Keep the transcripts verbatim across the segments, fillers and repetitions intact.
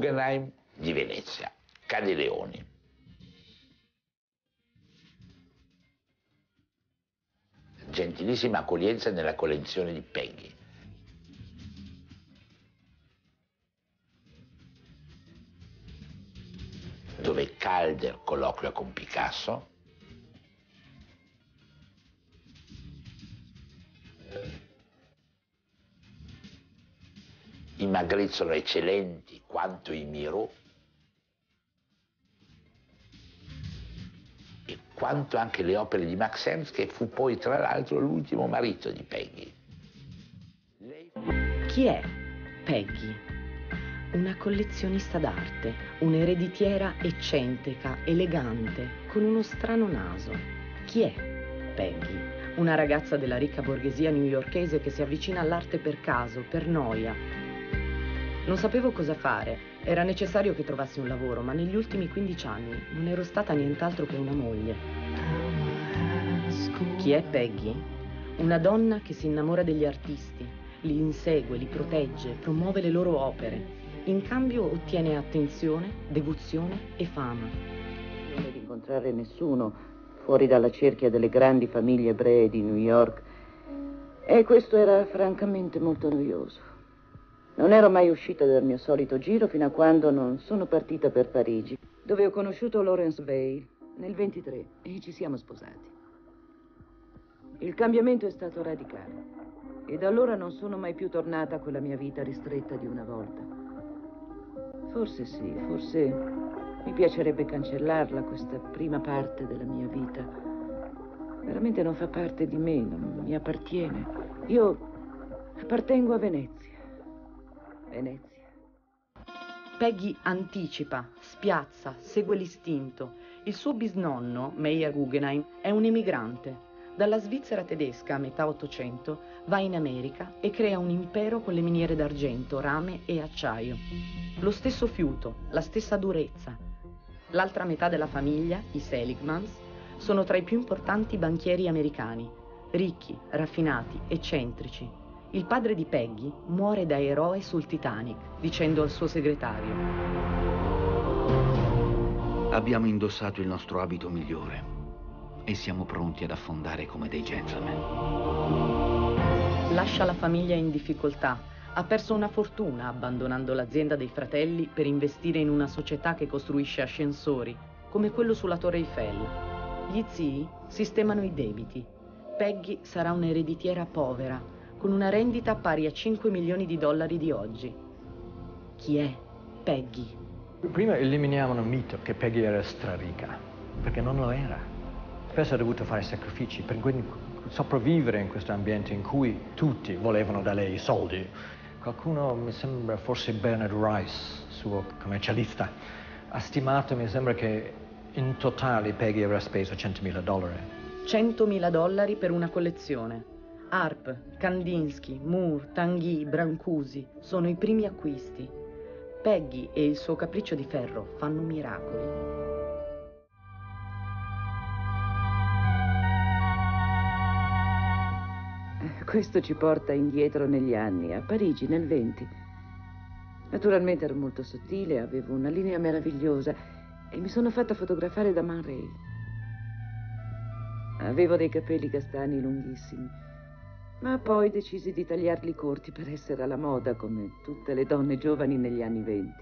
Guggenheim di Venezia, Caneleoni. Gentilissima accoglienza nella collezione di Peggy. Dove Calder colloquia con Picasso. I Magritte sono eccellenti quanto i Miró e quanto anche le opere di Max Ernst, che fu poi tra l'altro l'ultimo marito di Peggy. Lei... Chi è Peggy? Una collezionista d'arte, un'ereditiera eccentrica, elegante, con uno strano naso. Chi è Peggy? Una ragazza della ricca borghesia newyorkese che si avvicina all'arte per caso, per noia. Non sapevo cosa fare, era necessario che trovassi un lavoro, ma negli ultimi quindici anni non ero stata nient'altro che una moglie. Chi è Peggy? Una donna che si innamora degli artisti, li insegue, li protegge, promuove le loro opere. In cambio ottiene attenzione, devozione e fama. Non devi incontrare nessuno fuori dalla cerchia delle grandi famiglie ebree di New York, e questo era francamente molto noioso. Non ero mai uscita dal mio solito giro fino a quando non sono partita per Parigi, dove ho conosciuto Laurence Weil nel ventitré e ci siamo sposati. Il cambiamento è stato radicale e da allora non sono mai più tornata a quella mia vita ristretta di una volta. Forse sì, forse mi piacerebbe cancellarla, questa prima parte della mia vita. Veramente non fa parte di me, non mi appartiene. Io appartengo a Venezia. Venezia. Peggy anticipa, spiazza, segue l'istinto. Il suo bisnonno, Meyer Guggenheim, è un emigrante. Dalla Svizzera tedesca a metà Ottocento va in America e crea un impero con le miniere d'argento, rame e acciaio. Lo stesso fiuto, la stessa durezza. L'altra metà della famiglia, i Seligmans, sono tra i più importanti banchieri americani, ricchi, raffinati, eccentrici. Il padre di Peggy muore da eroe sul Titanic, dicendo al suo segretario: abbiamo indossato il nostro abito migliore e siamo pronti ad affondare come dei gentleman. Lascia la famiglia in difficoltà. Ha perso una fortuna abbandonando l'azienda dei fratelli per investire in una società che costruisce ascensori, come quello sulla Torre Eiffel. Gli zii sistemano i debiti. Peggy sarà un'ereditiera povera, con una rendita pari a cinque milioni di dollari di oggi. Chi è Peggy? Prima eliminiamo il mito che Peggy era straricca, perché non lo era. Spesso ha dovuto fare sacrifici per sopravvivere in questo ambiente in cui tutti volevano da lei i soldi. Qualcuno, mi sembra forse Bernard Rice, suo commercialista, ha stimato, mi sembra che in totale Peggy avrà speso centomila dollari. centomila dollari per una collezione. Harp, Kandinsky, Moore, Tanguy, Brancusi sono i primi acquisti. Peggy e il suo capriccio di ferro fanno miracoli. Questo ci porta indietro negli anni, a Parigi nel venti. Naturalmente ero molto sottile, avevo una linea meravigliosa e mi sono fatta fotografare da Man Ray. Avevo dei capelli castani lunghissimi, ma poi decisi di tagliarli corti per essere alla moda come tutte le donne giovani negli anni venti.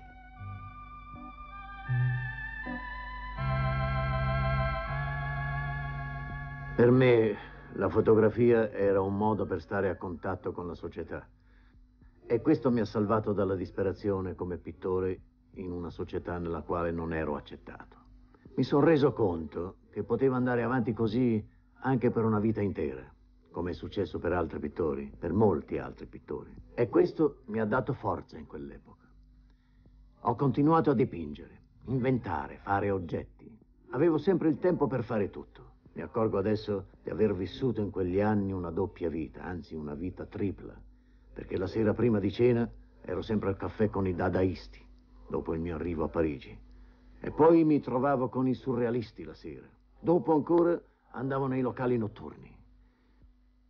Per me la fotografia era un modo per stare a contatto con la società e questo mi ha salvato dalla disperazione come pittore in una società nella quale non ero accettato. Mi sono reso conto che potevo andare avanti così anche per una vita intera, come è successo per altri pittori, per molti altri pittori. E questo mi ha dato forza in quell'epoca. Ho continuato a dipingere, inventare, fare oggetti. Avevo sempre il tempo per fare tutto. Mi accorgo adesso di aver vissuto in quegli anni una doppia vita, anzi una vita tripla, perché la sera prima di cena ero sempre al caffè con i dadaisti, dopo il mio arrivo a Parigi. E poi mi trovavo con i surrealisti la sera. Dopo ancora andavo nei locali notturni.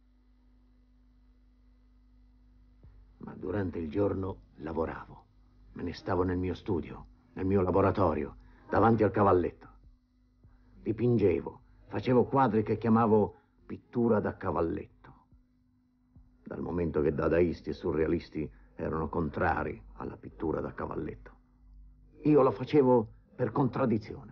Ma durante il giorno lavoravo. Me ne stavo nel mio studio, nel mio laboratorio, davanti al cavalletto. Dipingevo, facevo quadri che chiamavo pittura da cavalletto. Dal momento che dadaisti e surrealisti erano contrari alla pittura da cavalletto. Io lo facevo per contraddizione.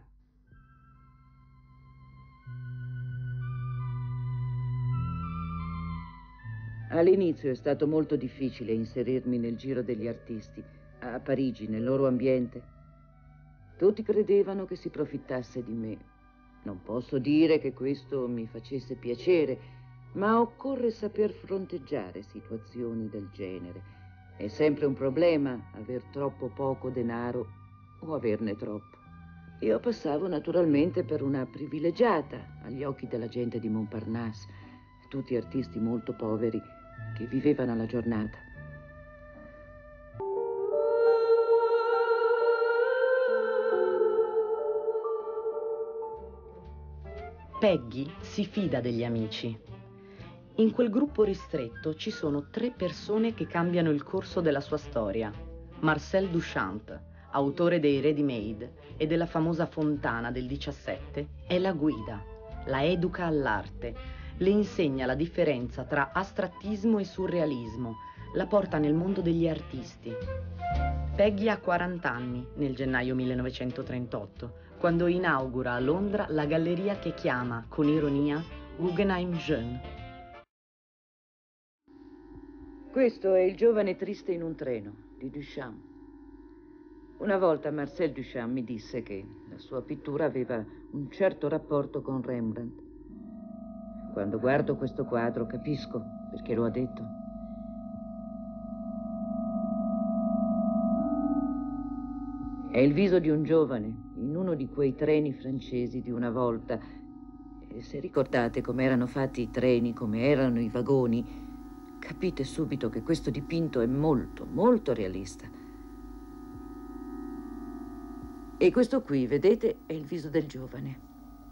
All'inizio è stato molto difficile inserirmi nel giro degli artisti, a Parigi, nel loro ambiente. Tutti credevano che si profittasse di me. Non posso dire che questo mi facesse piacere, ma occorre saper fronteggiare situazioni del genere. È sempre un problema aver troppo poco denaro o averne troppo. Io passavo naturalmente per una privilegiata agli occhi della gente di Montparnasse, tutti artisti molto poveri che vivevano alla giornata. Peggy si fida degli amici. In quel gruppo ristretto ci sono tre persone che cambiano il corso della sua storia. Marcel Duchamp, autore dei Ready Made e della famosa Fontana del diciassette, è la guida, la educa all'arte, le insegna la differenza tra astrattismo e surrealismo, la porta nel mondo degli artisti. Peggy ha quaranta anni nel gennaio millenovecentotrentotto, quando inaugura a Londra la galleria che chiama, con ironia, Guggenheim Jeune. Questo è Il giovane triste in un treno, di Duchamp. Una volta Marcel Duchamp mi disse che la sua pittura aveva un certo rapporto con Rembrandt. Quando guardo questo quadro capisco perché lo ha detto. È il viso di un giovane in uno di quei treni francesi di una volta. E se ricordate come erano fatti i treni, come erano i vagoni, capite subito che questo dipinto è molto, molto realista. E questo qui, vedete, è il viso del giovane.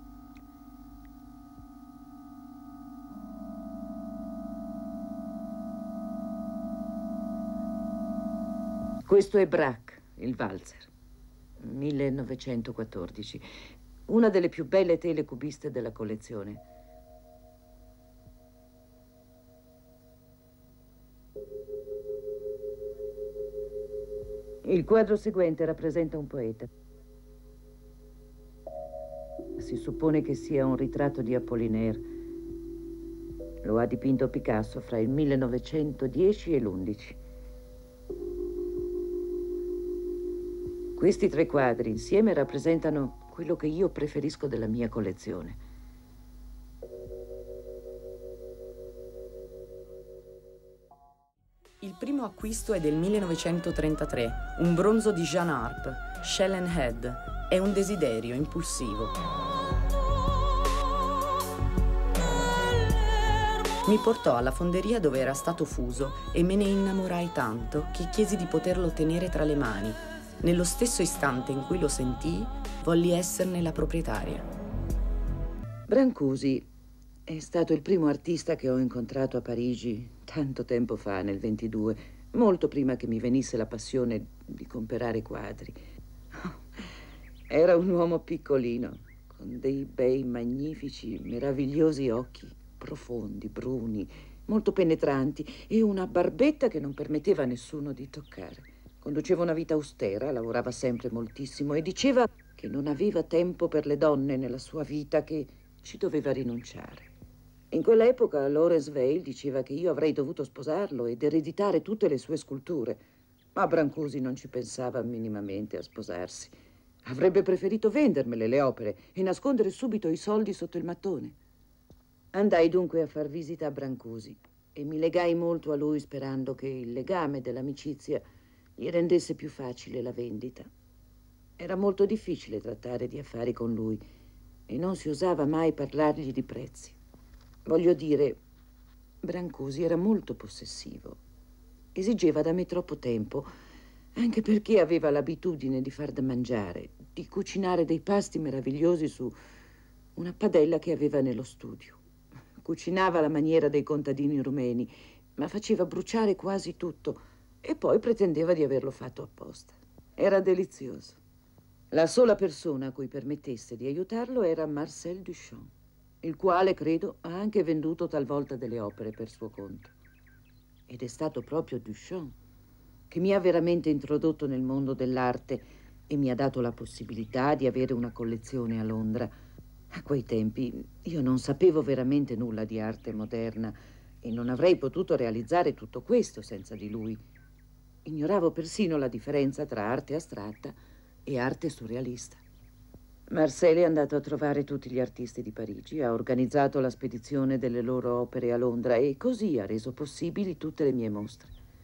Questo è Braque, il valzer, millenovecentoquattordici, una delle più belle tele cubiste della collezione. Il quadro seguente rappresenta un poeta. Si suppone che sia un ritratto di Apollinaire. Lo ha dipinto Picasso fra il millenovecentodieci e l'undici. Questi tre quadri insieme rappresentano quello che io preferisco della mia collezione. Il primo acquisto è del millenovecentotrentatré, un bronzo di Jean Arp, Shell and Head. È un desiderio impulsivo. Mi portò alla fonderia dove era stato fuso e me ne innamorai tanto che chiesi di poterlo tenere tra le mani. Nello stesso istante in cui lo sentii, volli esserne la proprietaria. Brancusi è stato il primo artista che ho incontrato a Parigi tanto tempo fa, nel ventidue, molto prima che mi venisse la passione di comprare quadri. Era un uomo piccolino, con dei bei, magnifici, meravigliosi occhi, profondi, bruni, molto penetranti, e una barbetta che non permetteva a nessuno di toccare. Conduceva una vita austera, lavorava sempre moltissimo e diceva che non aveva tempo per le donne nella sua vita, che ci doveva rinunciare. In quell'epoca Lawrence Vail diceva che io avrei dovuto sposarlo ed ereditare tutte le sue sculture, ma Brancusi non ci pensava minimamente a sposarsi. Avrebbe preferito vendermele le opere e nascondere subito i soldi sotto il mattone. Andai dunque a far visita a Brancusi e mi legai molto a lui, sperando che il legame dell'amicizia gli rendesse più facile la vendita. Era molto difficile trattare di affari con lui e non si osava mai parlargli di prezzi. Voglio dire, Brancusi era molto possessivo. Esigeva da me troppo tempo, anche perché aveva l'abitudine di far da mangiare, di cucinare dei pasti meravigliosi su una padella che aveva nello studio. Cucinava alla maniera dei contadini rumeni, ma faceva bruciare quasi tutto e poi pretendeva di averlo fatto apposta. Era delizioso. La sola persona a cui permettesse di aiutarlo era Marcel Duchamp, il quale, credo, ha anche venduto talvolta delle opere per suo conto. Ed è stato proprio Duchamp che mi ha veramente introdotto nel mondo dell'arte e mi ha dato la possibilità di avere una collezione a Londra. A quei tempi io non sapevo veramente nulla di arte moderna e non avrei potuto realizzare tutto questo senza di lui. Ignoravo persino la differenza tra arte astratta e arte surrealista. Marcel è andato a trovare tutti gli artisti di Parigi, ha organizzato la spedizione delle loro opere a Londra e così ha reso possibili tutte le mie mostre.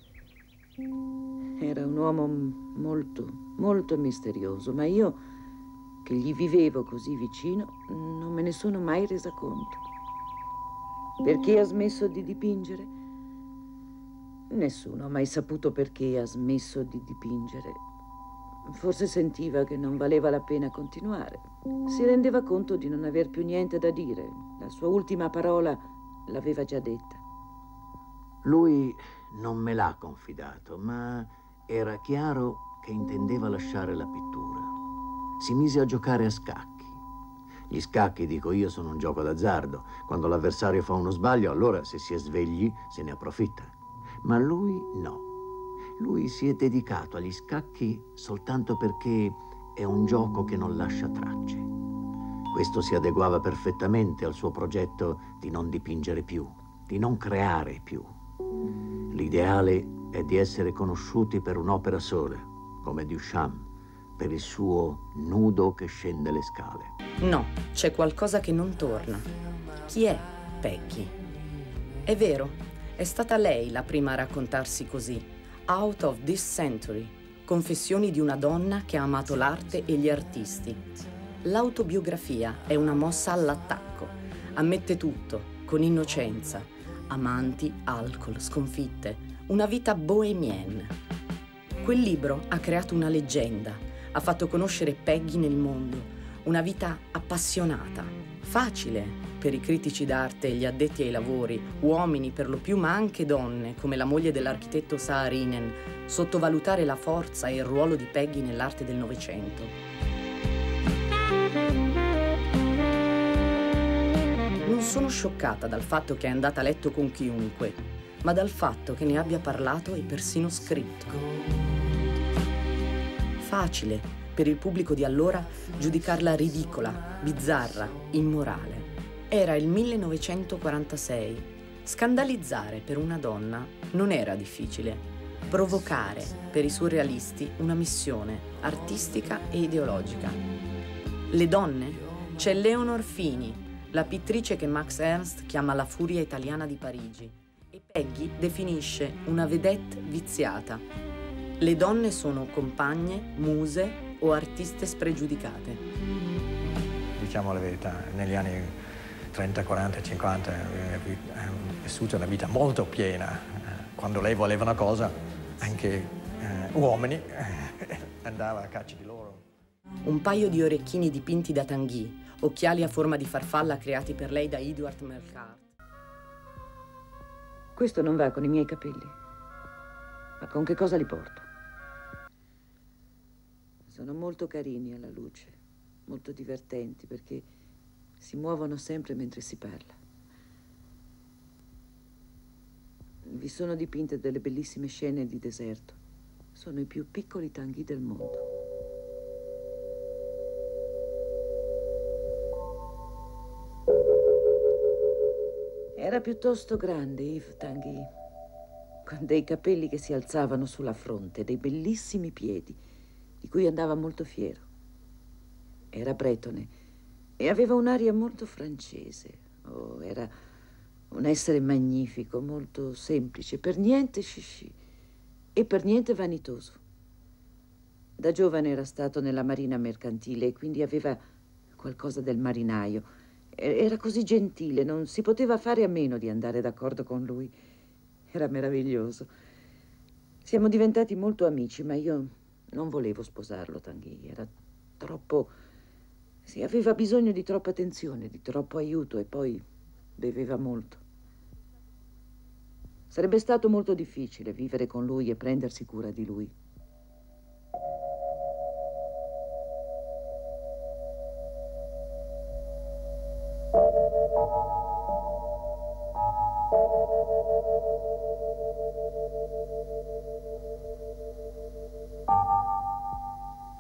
Era un uomo molto, molto misterioso, ma io, che gli vivevo così vicino, non me ne sono mai resa conto. Perché ha smesso di dipingere? Nessuno ha mai saputo perché ha smesso di dipingere. Forse sentiva che non valeva la pena continuare. Si rendeva conto di non aver più niente da dire. La sua ultima parola l'aveva già detta. Lui non me l'ha confidato, ma era chiaro che intendeva lasciare la pittura. Si mise a giocare a scacchi. Gli scacchi, dico io, sono un gioco d'azzardo. Quando l'avversario fa uno sbaglio, allora se si è svegli se ne approfitta. Ma lui no. Lui si è dedicato agli scacchi soltanto perché è un gioco che non lascia tracce. Questo si adeguava perfettamente al suo progetto di non dipingere più, di non creare più. L'ideale è di essere conosciuti per un'opera sola, come Duchamp, per il suo nudo che scende le scale. No, c'è qualcosa che non torna. Chi è Peggy? È vero, è stata lei la prima a raccontarsi così. Out of this century, confessioni di una donna che ha amato l'arte e gli artisti. L'autobiografia è una mossa all'attacco. Ammette tutto, con innocenza. Amanti, alcol, sconfitte, una vita bohemienne. Quel libro ha creato una leggenda, ha fatto conoscere Peggy nel mondo, una vita appassionata, facile per i critici d'arte e gli addetti ai lavori, uomini per lo più ma anche donne, come la moglie dell'architetto Saarinen, sottovalutare la forza e il ruolo di Peggy nell'arte del Novecento. Non sono scioccata dal fatto che è andata a letto con chiunque, ma dal fatto che ne abbia parlato e persino scritto. Facile per il pubblico di allora giudicarla ridicola, bizzarra, immorale. Era il millenovecentoquarantasei. Scandalizzare per una donna non era difficile. Provocare per i surrealisti una missione artistica e ideologica. Le donne? C'è Leonor Fini, la pittrice che Max Ernst chiama la furia italiana di Parigi. E Peggy definisce una vedette viziata. Le donne sono compagne, muse o artiste spregiudicate. Diciamo la verità, negli anni trenta, quaranta, cinquanta ha vissuto una vita molto piena. Quando lei voleva una cosa, anche eh, uomini eh, andava a caccia di loro. Un paio di orecchini dipinti da Tanguy, occhiali a forma di farfalla creati per lei da Edward Melcart. Questo non va con i miei capelli. Ma con che cosa li porto? Sono molto carini alla luce, molto divertenti perché si muovono sempre mentre si parla. Vi sono dipinte delle bellissime scene di deserto. Sono i più piccoli Tanguy del mondo. Era piuttosto grande Yves Tanguy, con dei capelli che si alzavano sulla fronte, dei bellissimi piedi, di cui andava molto fiero. Era bretone e aveva un'aria molto francese. Oh, era un essere magnifico, molto semplice, per niente chichi e per niente vanitoso. Da giovane era stato nella marina mercantile e quindi aveva qualcosa del marinaio. Era così gentile, non si poteva fare a meno di andare d'accordo con lui. Era meraviglioso. Siamo diventati molto amici, ma io non volevo sposarlo, Tanguy. Era troppo... Sì, aveva bisogno di troppa attenzione, di troppo aiuto e poi beveva molto. Sarebbe stato molto difficile vivere con lui e prendersi cura di lui.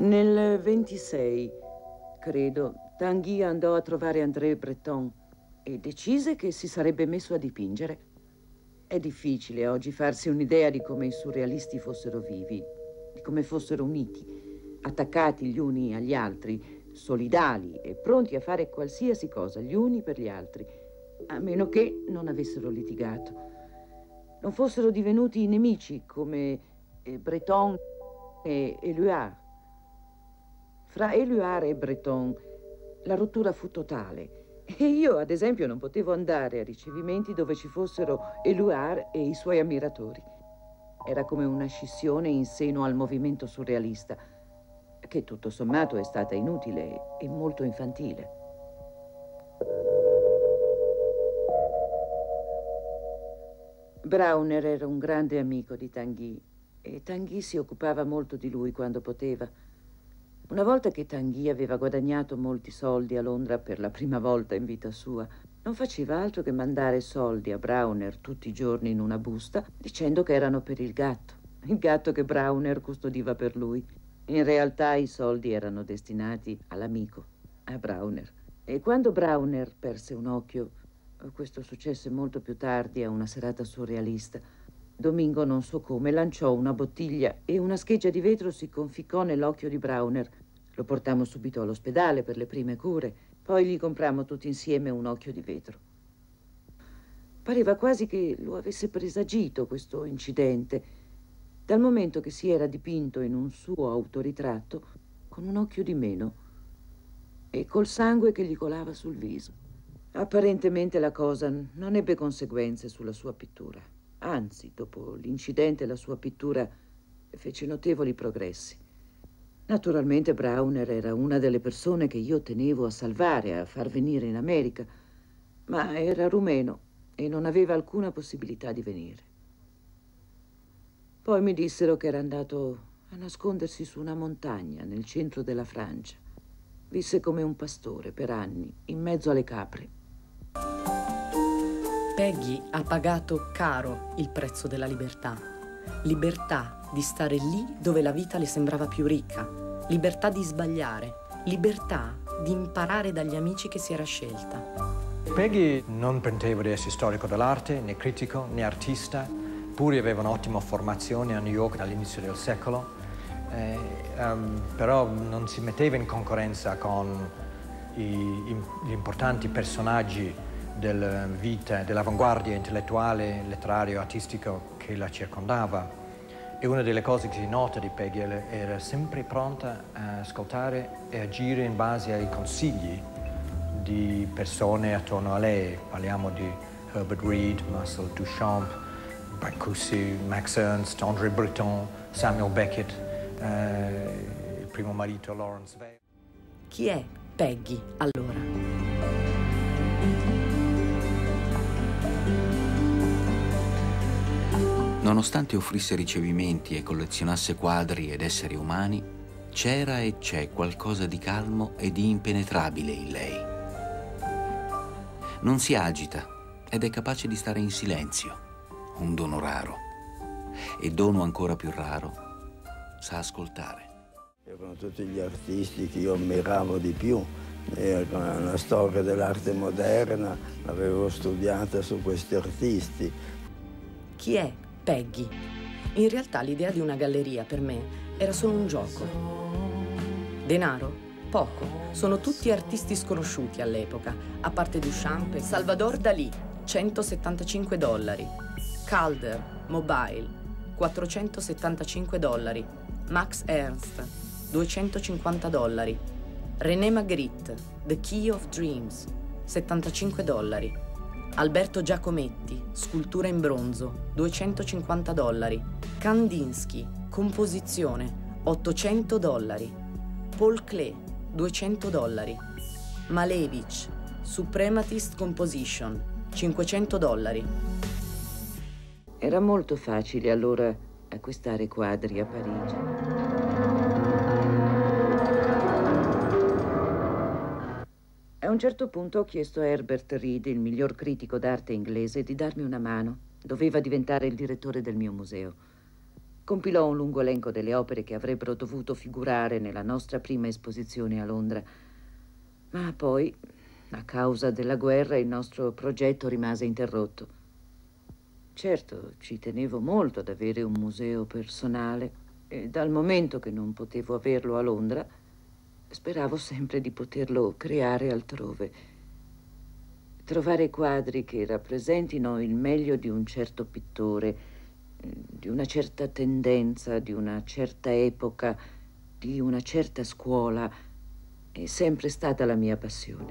Nel ventisei, credo, Tanguy andò a trovare André Breton e decise che si sarebbe messo a dipingere. È difficile oggi farsi un'idea di come i surrealisti fossero vivi, di come fossero uniti, attaccati gli uni agli altri, solidali e pronti a fare qualsiasi cosa gli uni per gli altri, a meno che non avessero litigato. Non fossero divenuti nemici come Breton e Éluard. Fra Éluard e Breton la rottura fu totale e io, ad esempio, non potevo andare a ricevimenti dove ci fossero Éluard e i suoi ammiratori. Era come una scissione in seno al movimento surrealista, che tutto sommato è stata inutile e molto infantile. Brauner era un grande amico di Tanguy e Tanguy si occupava molto di lui quando poteva. Una volta che Tanguy aveva guadagnato molti soldi a Londra per la prima volta in vita sua, non faceva altro che mandare soldi a Brauner tutti i giorni in una busta, dicendo che erano per il gatto, il gatto che Brauner custodiva per lui. In realtà i soldi erano destinati all'amico, a Brauner. E quando Brauner perse un occhio, questo successe molto più tardi a una serata surrealista, Domingo, non so come, lanciò una bottiglia e una scheggia di vetro si conficcò nell'occhio di Brauner. Lo portammo subito all'ospedale per le prime cure, poi gli comprammo tutti insieme un occhio di vetro. Pareva quasi che lo avesse presagito questo incidente, dal momento che si era dipinto in un suo autoritratto con un occhio di meno e col sangue che gli colava sul viso. Apparentemente la cosa non ebbe conseguenze sulla sua pittura. Anzi, dopo l'incidente la sua pittura fece notevoli progressi. Naturalmente Brauner era una delle persone che io tenevo a salvare, a far venire in America, ma era rumeno e non aveva alcuna possibilità di venire. Poi mi dissero che era andato a nascondersi su una montagna nel centro della Francia. Visse come un pastore per anni, in mezzo alle capre. Peggy ha pagato caro il prezzo della libertà. Libertà di stare lì dove la vita le sembrava più ricca. Libertà di sbagliare. Libertà di imparare dagli amici che si era scelta. Peggy non pretendeva di essere storico dell'arte, né critico, né artista, pure aveva un'ottima formazione a New York all'inizio del secolo, eh, um, però non si metteva in concorrenza con i, i, gli importanti personaggi della vita, dell'avanguardia intellettuale, letterario, artistico che la circondava. E una delle cose che si nota di Peggy era sempre pronta a ascoltare e agire in base ai consigli di persone attorno a lei. Parliamo di Herbert Reed, Marcel Duchamp, Brancusi, Max Ernst, André Breton, Samuel Beckett, eh, il primo marito Lawrence Vale. Chi è Peggy allora? Nonostante offrisse ricevimenti e collezionasse quadri ed esseri umani, c'era e c'è qualcosa di calmo e di impenetrabile in lei. Non si agita ed è capace di stare in silenzio, un dono raro. E dono ancora più raro, sa ascoltare. Erano tutti gli artisti che io ammiravo di più. La storia dell'arte moderna l'avevo studiata su questi artisti. Chi è Peggy? In realtà l'idea di una galleria per me era solo un gioco. Denaro? Poco. Sono tutti artisti sconosciuti all'epoca, a parte Duchamp e Salvador Dalì, centosettantacinque dollari. Calder, Mobile, quattrocentosettantacinque dollari. Max Ernst, duecentocinquanta dollari. René Magritte, The Key of Dreams, settantacinque dollari. Alberto Giacometti, scultura in bronzo, duecentocinquanta dollari. Kandinsky, composizione, ottocento dollari. Paul Klee, duecento dollari. Malevich, Suprematist Composition, cinquecento dollari. Era molto facile allora acquistare quadri a Parigi. A un certo punto ho chiesto a Herbert Reed, il miglior critico d'arte inglese, di darmi una mano. Doveva diventare il direttore del mio museo. Compilò un lungo elenco delle opere che avrebbero dovuto figurare nella nostra prima esposizione a Londra. Ma poi, a causa della guerra, il nostro progetto rimase interrotto. Certo, ci tenevo molto ad avere un museo personale e dal momento che non potevo averlo a Londra, speravo sempre di poterlo creare altrove. Trovare quadri che rappresentino il meglio di un certo pittore, di una certa tendenza, di una certa epoca, di una certa scuola, è sempre stata la mia passione.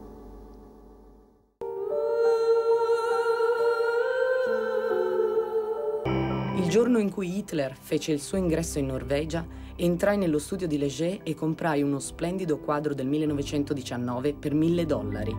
Il giorno in cui Hitler fece il suo ingresso in Norvegia, entrai nello studio di Leger e comprai uno splendido quadro del millenovecentodiciannove per mille dollari.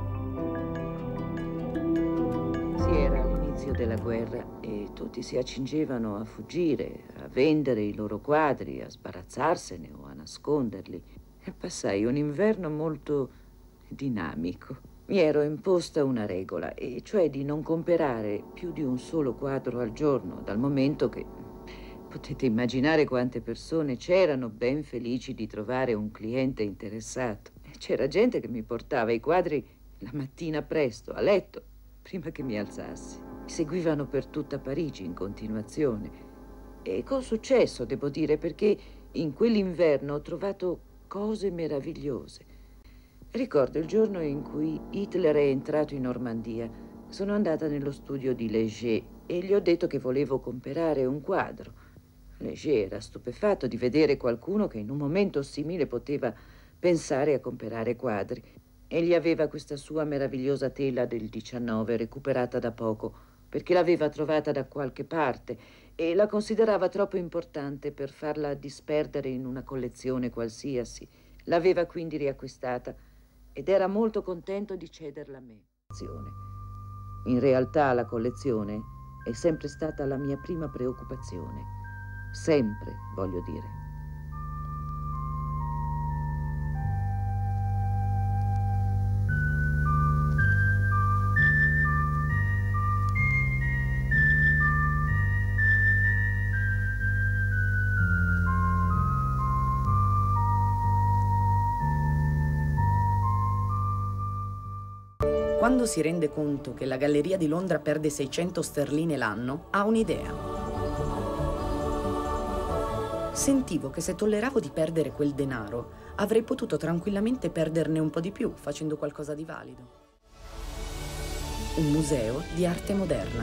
Si era all'inizio della guerra e tutti si accingevano a fuggire, a vendere i loro quadri, a sbarazzarsene o a nasconderli. E passai un inverno molto dinamico. Mi ero imposta una regola, e cioè di non comprare più di un solo quadro al giorno, dal momento che potete immaginare quante persone c'erano ben felici di trovare un cliente interessato. C'era gente che mi portava i quadri la mattina presto, a letto, prima che mi alzassi. Mi seguivano per tutta Parigi in continuazione. E con successo, devo dire, perché in quell'inverno ho trovato cose meravigliose. Ricordo il giorno in cui Hitler è entrato in Normandia. Sono andata nello studio di Leger e gli ho detto che volevo comprare un quadro. Leger era stupefatto di vedere qualcuno che in un momento simile poteva pensare a comprare quadri. Egli aveva questa sua meravigliosa tela del diciannove recuperata da poco, perché l'aveva trovata da qualche parte e la considerava troppo importante per farla disperdere in una collezione qualsiasi. L'aveva quindi riacquistata ed era molto contento di cederla a me. In realtà la collezione è sempre stata la mia prima preoccupazione. Sempre, voglio dire. Quando si rende conto che la Galleria di Londra perde seicento sterline l'anno, ha un'idea. Sentivo che se tolleravo di perdere quel denaro, avrei potuto tranquillamente perderne un po' di più, facendo qualcosa di valido. Un museo di arte moderna.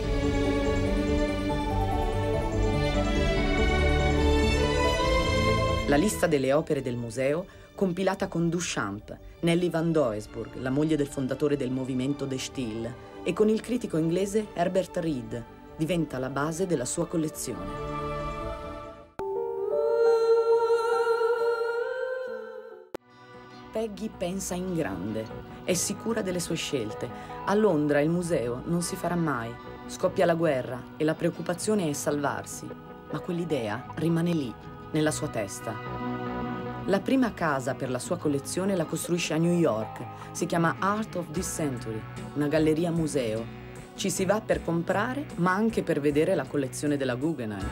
La lista delle opere del museo, compilata con Duchamp, Nelly Van Doesburg, la moglie del fondatore del movimento De Stijl, e con il critico inglese Herbert Reed, diventa la base della sua collezione. Peggy pensa in grande, è sicura delle sue scelte. A Londra il museo non si farà mai. Scoppia la guerra e la preoccupazione è salvarsi, ma quell'idea rimane lì, nella sua testa. La prima casa per la sua collezione la costruisce a New York. Si chiama Art of this Century, una galleria museo. Ci si va per comprare, ma anche per vedere la collezione della Guggenheim.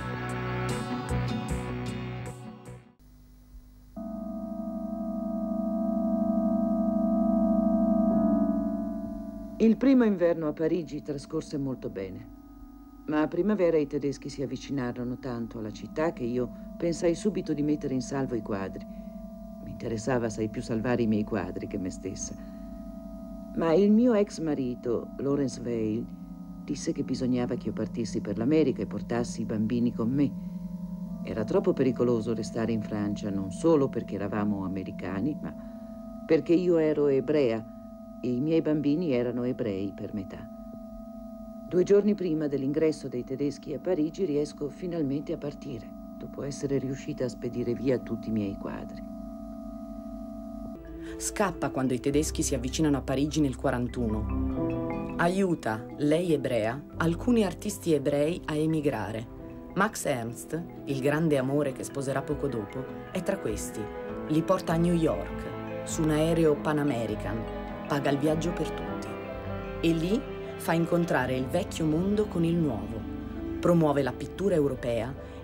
Il primo inverno a Parigi trascorse molto bene. Ma a primavera i tedeschi si avvicinarono tanto alla città che io pensai subito di mettere in salvo i quadri. Mi interessava assai più salvare i miei quadri che me stessa. Ma il mio ex marito, Lawrence Vail, disse che bisognava che io partissi per l'America e portassi i bambini con me. Era troppo pericoloso restare in Francia, non solo perché eravamo americani, ma perché io ero ebrea e i miei bambini erano ebrei per metà. Due giorni prima dell'ingresso dei tedeschi a Parigi riesco finalmente a partire, dopo essere riuscita a spedire via tutti i miei quadri. Scappa quando i tedeschi si avvicinano a Parigi nel quarantuno. Aiuta, lei ebrea, alcuni artisti ebrei a emigrare. Max Ernst, il grande amore che sposerà poco dopo, è tra questi. Li porta a New York, su un aereo Pan American, paga il viaggio per tutti. E lì fa incontrare il vecchio mondo con il nuovo, promuove la pittura europea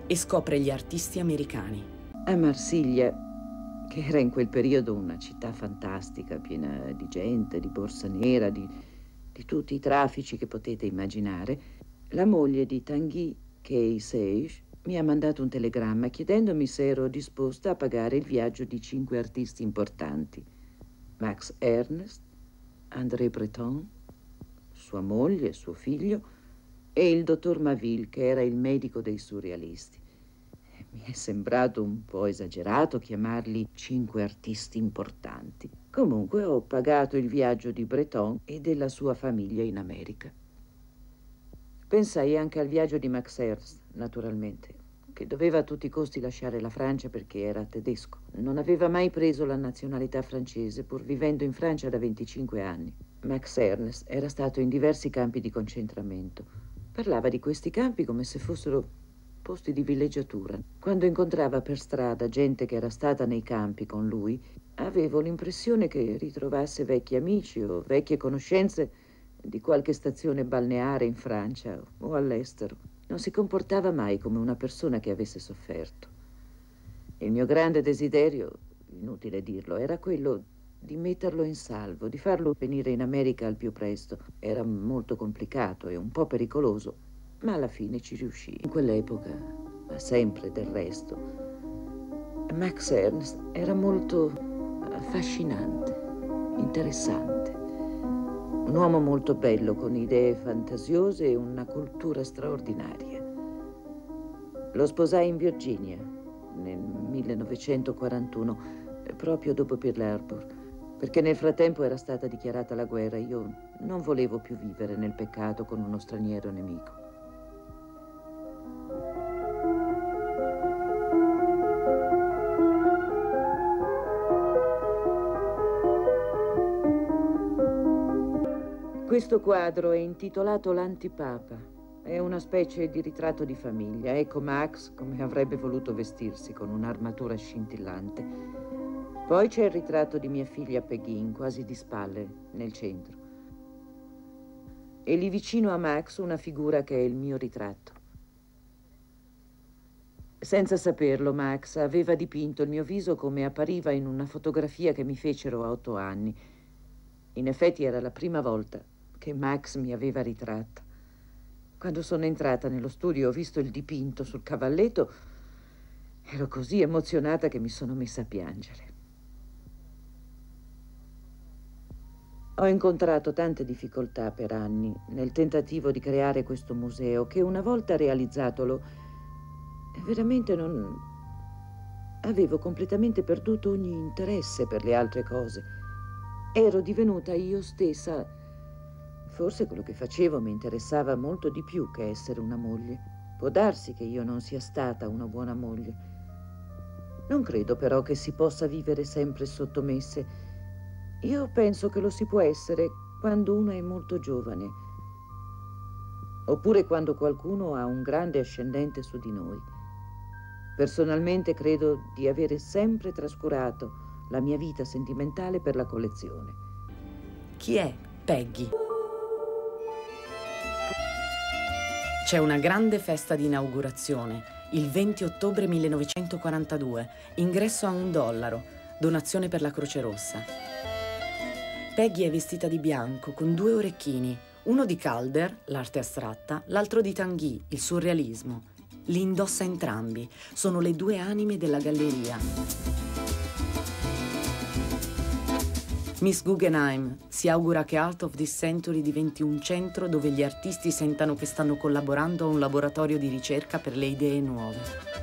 e scopre gli artisti americani. A Marsiglia, che era in quel periodo una città fantastica, piena di gente, di borsa nera, di, di tutti i traffici che potete immaginare, la moglie di Tanguy, Kay Sage, mi ha mandato un telegramma chiedendomi se ero disposta a pagare il viaggio di cinque artisti importanti. Max Ernst, André Breton, sua moglie, suo figlio e il dottor Maville, che era il medico dei surrealisti. Mi è sembrato un po' esagerato chiamarli cinque artisti importanti. Comunque ho pagato il viaggio di Breton e della sua famiglia in America. Pensai anche al viaggio di Max Ernst, naturalmente, che doveva a tutti i costi lasciare la Francia perché era tedesco. Non aveva mai preso la nazionalità francese, pur vivendo in Francia da venticinque anni. Max Ernst era stato in diversi campi di concentramento. Parlava di questi campi come se fossero posti di villeggiatura. Quando incontrava per strada gente che era stata nei campi con lui, avevo l'impressione che ritrovasse vecchi amici o vecchie conoscenze di qualche stazione balneare in Francia o all'estero. Non si comportava mai come una persona che avesse sofferto. Il mio grande desiderio, inutile dirlo, era quello di metterlo in salvo, di farlo venire in America al più presto. Era molto complicato e un po' pericoloso, ma alla fine ci riuscì. In quell'epoca, ma sempre del resto, Max Ernst era molto affascinante, interessante. Un uomo molto bello, con idee fantasiose e una cultura straordinaria. Lo sposai in Virginia nel millenovecentoquarantuno, proprio dopo Pearl Harbor, perché nel frattempo era stata dichiarata la guerra e io non volevo più vivere nel peccato con uno straniero nemico. Questo quadro è intitolato L'Antipapa. È una specie di ritratto di famiglia. Ecco Max come avrebbe voluto vestirsi, con un'armatura scintillante. Poi c'è il ritratto di mia figlia Peggy, quasi di spalle, nel centro. E lì vicino a Max una figura che è il mio ritratto. Senza saperlo, Max aveva dipinto il mio viso come appariva in una fotografia che mi fecero a otto anni. In effetti era la prima volta che Max mi aveva ritratta. Quando sono entrata nello studio e ho visto il dipinto sul cavalletto, ero così emozionata che mi sono messa a piangere. Ho incontrato tante difficoltà per anni nel tentativo di creare questo museo che, una volta realizzatolo, veramente non... avevo completamente perduto ogni interesse per le altre cose. Ero divenuta io stessa. Forse quello che facevo mi interessava molto di più che essere una moglie. Può darsi che io non sia stata una buona moglie. Non credo però che si possa vivere sempre sottomesse. Io penso che lo si può essere quando uno è molto giovane, oppure quando qualcuno ha un grande ascendente su di noi. Personalmente credo di avere sempre trascurato la mia vita sentimentale per la collezione. Chi è Peggy? C'è una grande festa di inaugurazione, il venti ottobre millenovecentoquarantadue, ingresso a un dollaro, donazione per la Croce Rossa. Peggy è vestita di bianco, con due orecchini, uno di Calder, l'arte astratta, l'altro di Tanguy, il surrealismo. Li indossa entrambi, sono le due anime della galleria. Miss Guggenheim si augura che Art of this Century diventi un centro dove gli artisti sentano che stanno collaborando a un laboratorio di ricerca per le idee nuove.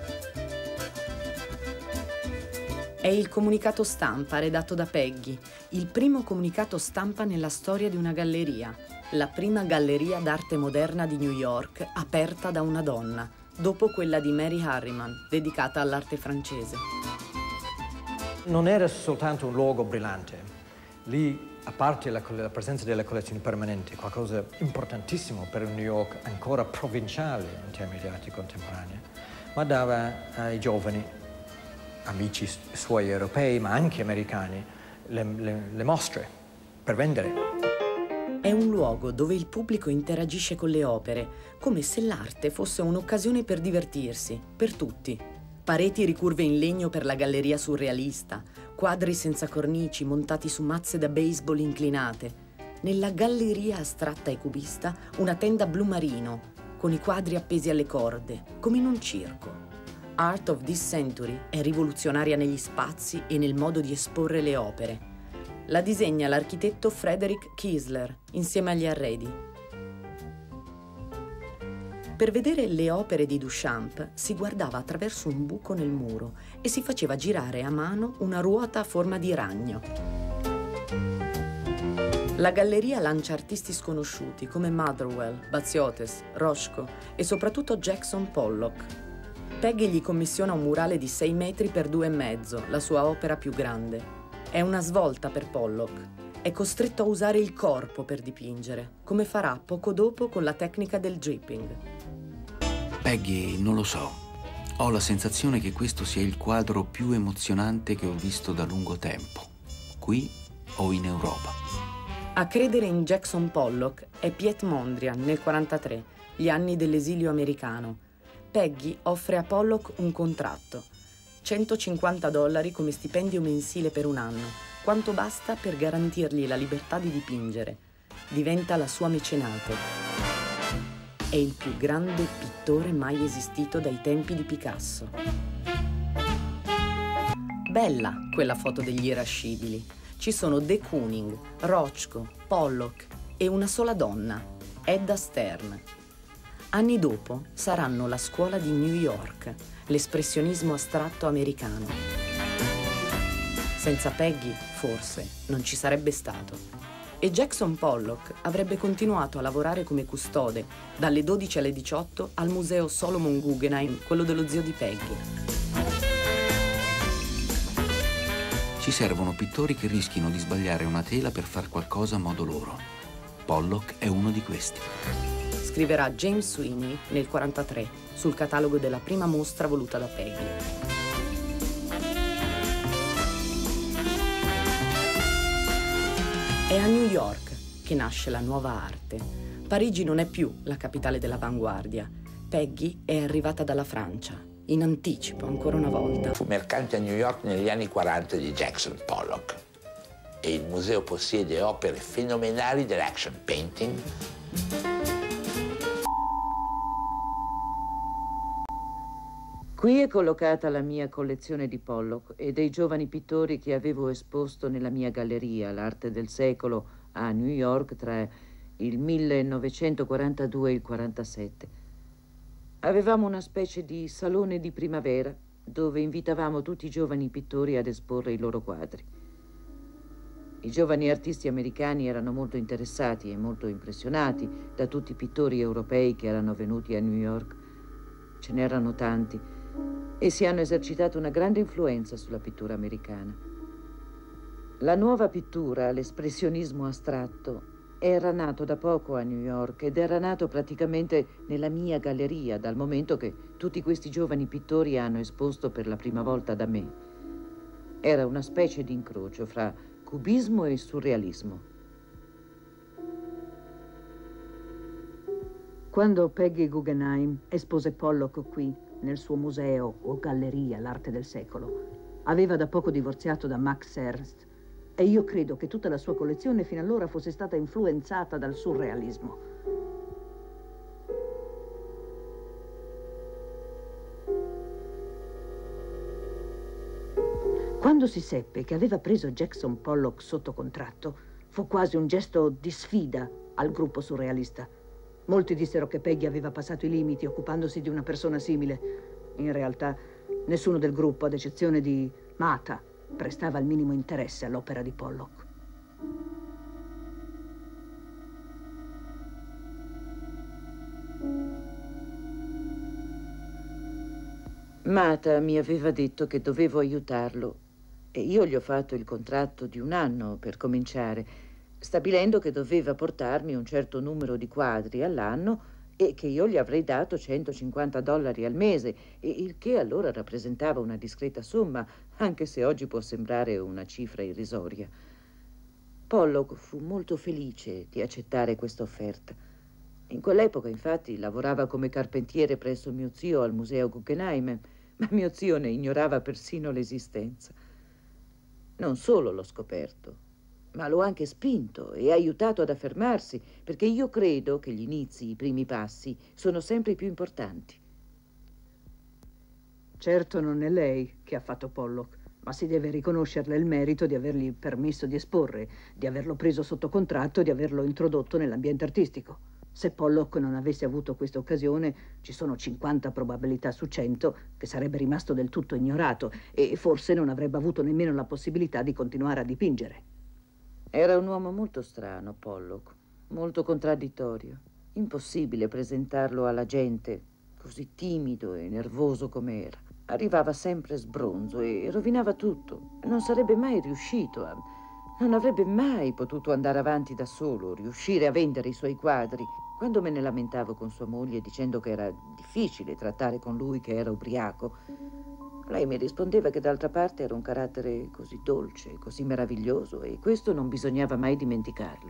È il comunicato stampa redatto da Peggy, il primo comunicato stampa nella storia di una galleria, la prima galleria d'arte moderna di New York aperta da una donna, dopo quella di Mary Harriman, dedicata all'arte francese. Non era soltanto un luogo brillante. Lì, a parte la, la presenza delle collezioni permanenti, qualcosa importantissimo per un New York ancora provinciale in termini di arte contemporanea, ma dava ai giovani, amici suoi europei, ma anche americani, le, le, le mostre per vendere. È un luogo dove il pubblico interagisce con le opere, come se l'arte fosse un'occasione per divertirsi, per tutti. Pareti ricurve in legno per la galleria surrealista, quadri senza cornici montati su mazze da baseball inclinate. Nella galleria astratta e cubista una tenda blu marino, con i quadri appesi alle corde, come in un circo. Art of this Century è rivoluzionaria negli spazi e nel modo di esporre le opere. La disegna l'architetto Frederick Kiesler, insieme agli arredi. Per vedere le opere di Duchamp si guardava attraverso un buco nel muro e si faceva girare a mano una ruota a forma di ragno. La galleria lancia artisti sconosciuti come Motherwell, Baziotes, Rothko e soprattutto Jackson Pollock. Peggy gli commissiona un murale di sei metri per due e mezzo, la sua opera più grande. È una svolta per Pollock. È costretto a usare il corpo per dipingere, come farà poco dopo con la tecnica del dripping. Peggy, non lo so. Ho la sensazione che questo sia il quadro più emozionante che ho visto da lungo tempo, qui o in Europa. A credere in Jackson Pollock è Piet Mondrian nel quarantatré, gli anni dell'esilio americano. Peggy offre a Pollock un contratto. centocinquanta dollari come stipendio mensile per un anno, quanto basta per garantirgli la libertà di dipingere. Diventa la sua mecenate. È il più grande pittore mai esistito dai tempi di Picasso. Bella quella foto degli irascibili. Ci sono de Kooning, Rothko, Pollock e una sola donna, Edda Stern. Anni dopo saranno la scuola di New York, l'espressionismo astratto americano. Senza Peggy, forse, non ci sarebbe stato. E Jackson Pollock avrebbe continuato a lavorare come custode dalle dodici alle diciotto al museo Solomon Guggenheim, quello dello zio di Peggy. Ci servono pittori che rischino di sbagliare una tela per far qualcosa a modo loro. Pollock è uno di questi. Scriverà James Sweeney nel quarantatré sul catalogo della prima mostra voluta da Peggy. È a New York che nasce la nuova arte. Parigi non è più la capitale dell'avanguardia. Peggy è arrivata dalla Francia, in anticipo ancora una volta. Fu mercante a New York negli anni quaranta di Jackson Pollock e il museo possiede opere fenomenali dell'action painting. Qui è collocata la mia collezione di Pollock e dei giovani pittori che avevo esposto nella mia galleria, l'arte del secolo, a New York tra il millenovecentoquarantadue e il quarantasette. Avevamo una specie di salone di primavera dove invitavamo tutti i giovani pittori ad esporre i loro quadri. I giovani artisti americani erano molto interessati e molto impressionati da tutti i pittori europei che erano venuti a New York. Ce n'erano tanti e si hanno esercitato una grande influenza sulla pittura americana. La nuova pittura, l'espressionismo astratto, era nato da poco a New York ed era nato praticamente nella mia galleria, dal momento che tutti questi giovani pittori hanno esposto per la prima volta da me. Era una specie di incrocio fra cubismo e surrealismo. Quando Peggy Guggenheim espose Pollock qui, nel suo museo o galleria, l'arte del secolo, aveva da poco divorziato da Max Ernst e io credo che tutta la sua collezione fino allora fosse stata influenzata dal surrealismo. Quando si seppe che aveva preso Jackson Pollock sotto contratto, fu quasi un gesto di sfida al gruppo surrealista. Molti dissero che Peggy aveva passato i limiti occupandosi di una persona simile. In realtà, nessuno del gruppo, ad eccezione di Mata, prestava il minimo interesse all'opera di Pollock. Mata mi aveva detto che dovevo aiutarlo e io gli ho fatto il contratto di un anno per cominciare, stabilendo che doveva portarmi un certo numero di quadri all'anno e che io gli avrei dato centocinquanta dollari al mese, il che allora rappresentava una discreta somma, anche se oggi può sembrare una cifra irrisoria. Pollock fu molto felice di accettare questa offerta. In quell'epoca, infatti, lavorava come carpentiere presso mio zio al Museo Guggenheim, ma mio zio ne ignorava persino l'esistenza. Non solo l'ho scoperto, ma l'ho anche spinto e aiutato ad affermarsi, perché io credo che gli inizi, i primi passi, sono sempre i più importanti. Certo non è lei che ha fatto Pollock, ma si deve riconoscerle il merito di avergli permesso di esporre, di averlo preso sotto contratto e di averlo introdotto nell'ambiente artistico. Se Pollock non avesse avuto questa occasione, ci sono cinquanta probabilità su cento che sarebbe rimasto del tutto ignorato e forse non avrebbe avuto nemmeno la possibilità di continuare a dipingere. Era un uomo molto strano, Pollock, molto contraddittorio. Impossibile presentarlo alla gente, così timido e nervoso com'era. Arrivava sempre sbronzo e rovinava tutto. Non sarebbe mai riuscito a... Non avrebbe mai potuto andare avanti da solo, riuscire a vendere i suoi quadri. Quando me ne lamentavo con sua moglie dicendo che era difficile trattare con lui, che era ubriaco, lei mi rispondeva che d'altra parte era un carattere così dolce, così meraviglioso, e questo non bisognava mai dimenticarlo.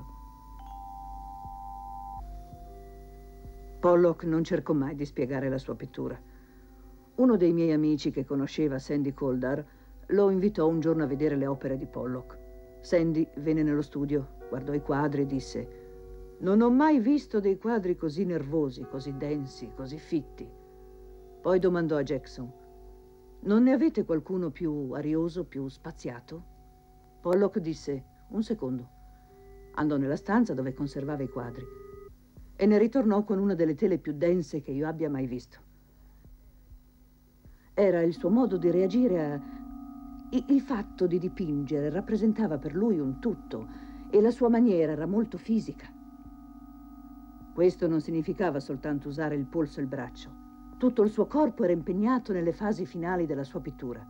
Pollock non cercò mai di spiegare la sua pittura. Uno dei miei amici che conosceva Sandy Koldar lo invitò un giorno a vedere le opere di Pollock. Sandy venne nello studio, guardò i quadri e disse: «Non ho mai visto dei quadri così nervosi, così densi, così fitti». Poi domandò a Jackson: «Non ne avete qualcuno più arioso, più spaziato?» Pollock disse: «Un secondo». Andò nella stanza dove conservava i quadri e ne ritornò con una delle tele più dense che io abbia mai visto. Era il suo modo di reagire a... Il fatto di dipingere rappresentava per lui un tutto e la sua maniera era molto fisica. Questo non significava soltanto usare il polso e il braccio. Tutto il suo corpo era impegnato nelle fasi finali della sua pittura.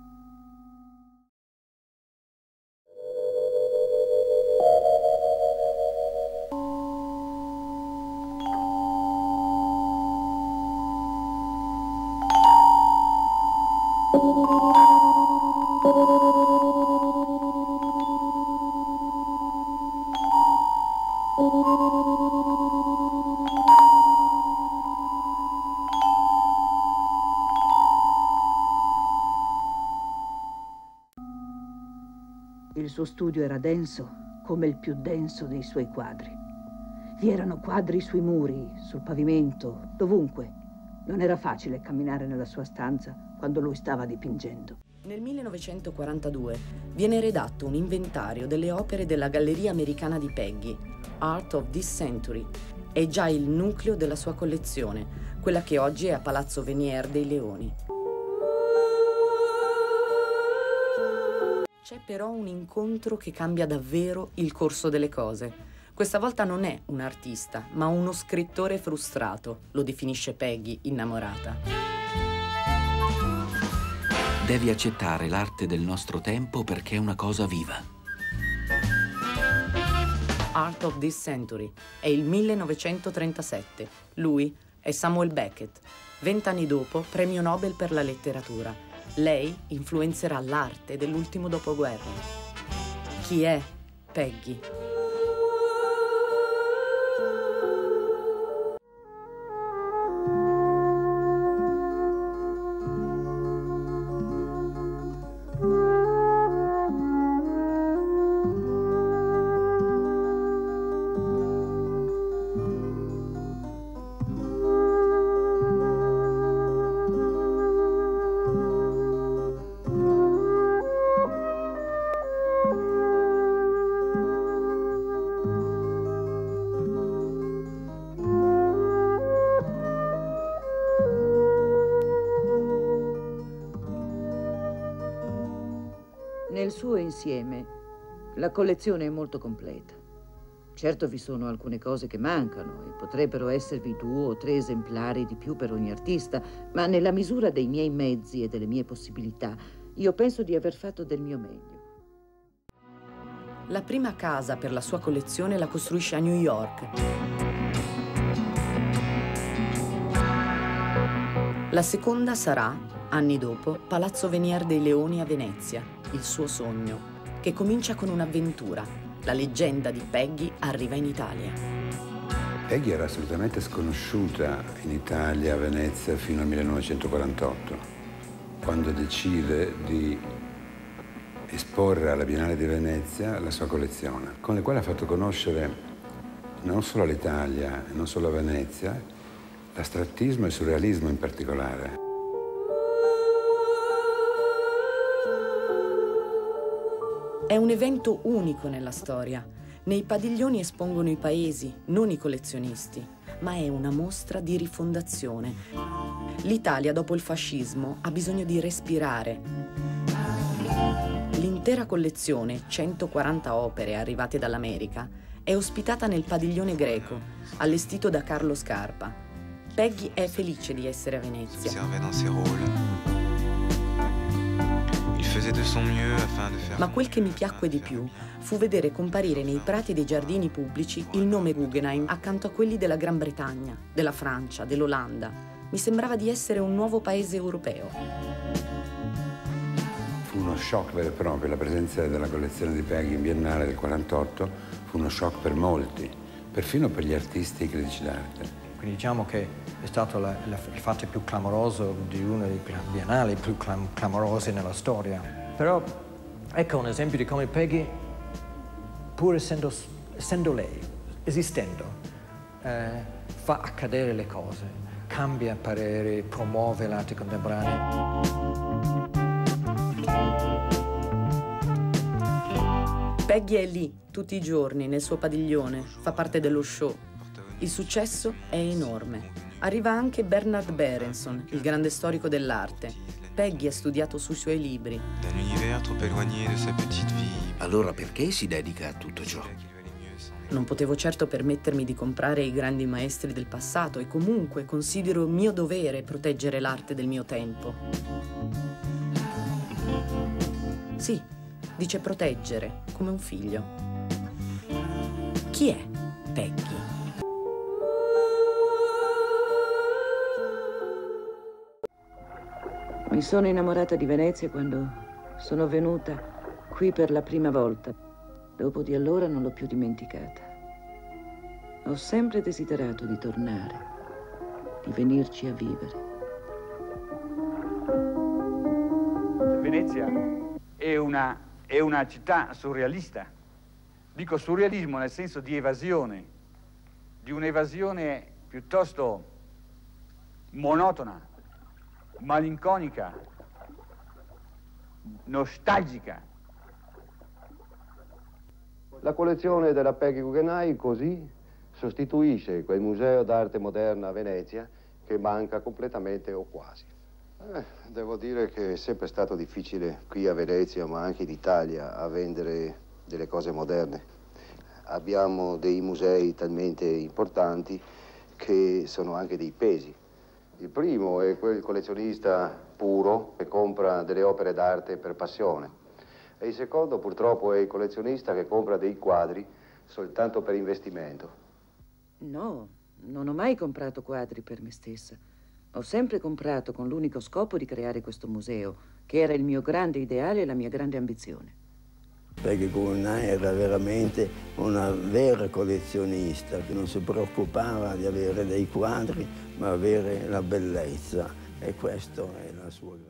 Il suo studio era denso come il più denso dei suoi quadri. Vi erano quadri sui muri, sul pavimento, dovunque. Non era facile camminare nella sua stanza quando lui stava dipingendo. Nel millenovecentoquarantadue viene redatto un inventario delle opere della Galleria Americana di Peggy, Art of this Century. È già il nucleo della sua collezione, quella che oggi è a Palazzo Venier dei Leoni. C'è però un incontro che cambia davvero il corso delle cose. Questa volta non è un artista, ma uno scrittore frustrato, lo definisce Peggy, innamorata. Devi accettare l'arte del nostro tempo perché è una cosa viva. Art of this Century è il millenovecentotrentasette. Lui è Samuel Beckett. Vent'anni dopo, premio Nobel per la letteratura. Lei influenzerà l'arte dell'ultimo dopoguerra. Chi è Peggy? Nel suo insieme, la collezione è molto completa. Certo vi sono alcune cose che mancano e potrebbero esservi due o tre esemplari di più per ogni artista, ma nella misura dei miei mezzi e delle mie possibilità, io penso di aver fatto del mio meglio. La prima casa per la sua collezione la costruisce a New York. La seconda sarà, anni dopo, Palazzo Venier dei Leoni a Venezia, il suo sogno, che comincia con un'avventura, La leggenda di Peggy arriva in Italia. Peggy era assolutamente sconosciuta in Italia, a Venezia, fino al millenovecentoquarantotto, quando decide di esporre alla Biennale di Venezia la sua collezione, con le quali ha fatto conoscere non solo all'Italia, non solo a Venezia, l'astrattismo e il surrealismo in particolare. È un evento unico nella storia. Nei padiglioni espongono i paesi, non i collezionisti, ma è una mostra di rifondazione. L'Italia, dopo il fascismo, ha bisogno di respirare. L'intera collezione, centoquaranta opere arrivate dall'America, è ospitata nel padiglione greco, allestito da Carlo Scarpa. Peggy è felice di essere a Venezia. Ma quel che mi piacque di più fu vedere comparire nei prati dei giardini pubblici il nome Guggenheim accanto a quelli della Gran Bretagna, della Francia, dell'Olanda. Mi sembrava di essere un nuovo paese europeo. Fu uno shock vero e proprio. La presenza della collezione di Peggy in Biennale del quarantotto fu uno shock per molti, perfino per gli artisti e i critici d'arte. Quindi diciamo che è stato la, la, il fatto più clamoroso di una dei biennali più clam, clamorosi nella storia. Però ecco un esempio di come Peggy, pur essendo, essendo lei, esistendo, eh, fa accadere le cose, cambia pareri, promuove l'arte contemporanea. Peggy è lì, tutti i giorni, nel suo padiglione, fa parte dello show. Il successo è enorme. Arriva anche Bernard Berenson, il grande storico dell'arte. Peggy ha studiato sui suoi libri. Allora perché si dedica a tutto ciò? Non potevo certo permettermi di comprare i grandi maestri del passato e comunque considero mio dovere proteggere l'arte del mio tempo. Sì, dice proteggere, come un figlio. Chi è Peggy? Mi sono innamorata di Venezia quando sono venuta qui per la prima volta. Dopo di allora non l'ho più dimenticata. Ho sempre desiderato di tornare, di venirci a vivere. Venezia è una, è una città surrealista. Dico surrealismo nel senso di evasione, di un'evasione piuttosto monotona, malinconica, nostalgica. La collezione della Peggy Guggenheim così sostituisce quel museo d'arte moderna a Venezia che manca completamente o quasi. Eh, devo dire che è sempre stato difficile qui a Venezia, ma anche in Italia, a vendere delle cose moderne. Abbiamo dei musei talmente importanti che sono anche dei pesi. Il primo è quel collezionista puro che compra delle opere d'arte per passione. E il secondo purtroppo è il collezionista che compra dei quadri soltanto per investimento. No, non ho mai comprato quadri per me stessa. Ho sempre comprato con l'unico scopo di creare questo museo, che era il mio grande ideale e la mia grande ambizione. Peggy Guggenheim era veramente una vera collezionista che non si preoccupava di avere dei quadri, ma avere la bellezza, e questo è la sua grande.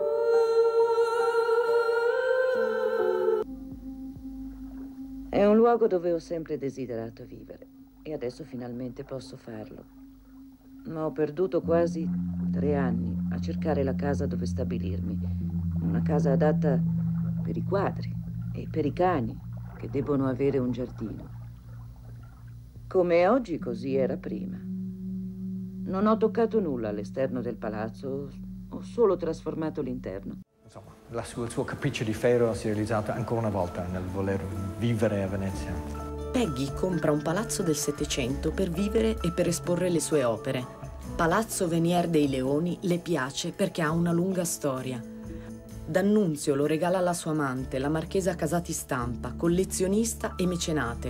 È un luogo dove ho sempre desiderato vivere e adesso finalmente posso farlo. Ma ho perduto quasi tre anni a cercare la casa dove stabilirmi, una casa adatta per i quadri e per i cani, che debbono avere un giardino. Come oggi, così era prima. Non ho toccato nulla all'esterno del palazzo, ho solo trasformato l'interno. Insomma, la sua, il suo capriccio di ferro si è realizzato ancora una volta nel voler vivere a Venezia. Peggy compra un palazzo del Settecento per vivere e per esporre le sue opere. Palazzo Venier dei Leoni le piace perché ha una lunga storia. D'Annunzio lo regala alla sua amante, la marchesa Casati Stampa, collezionista e mecenate.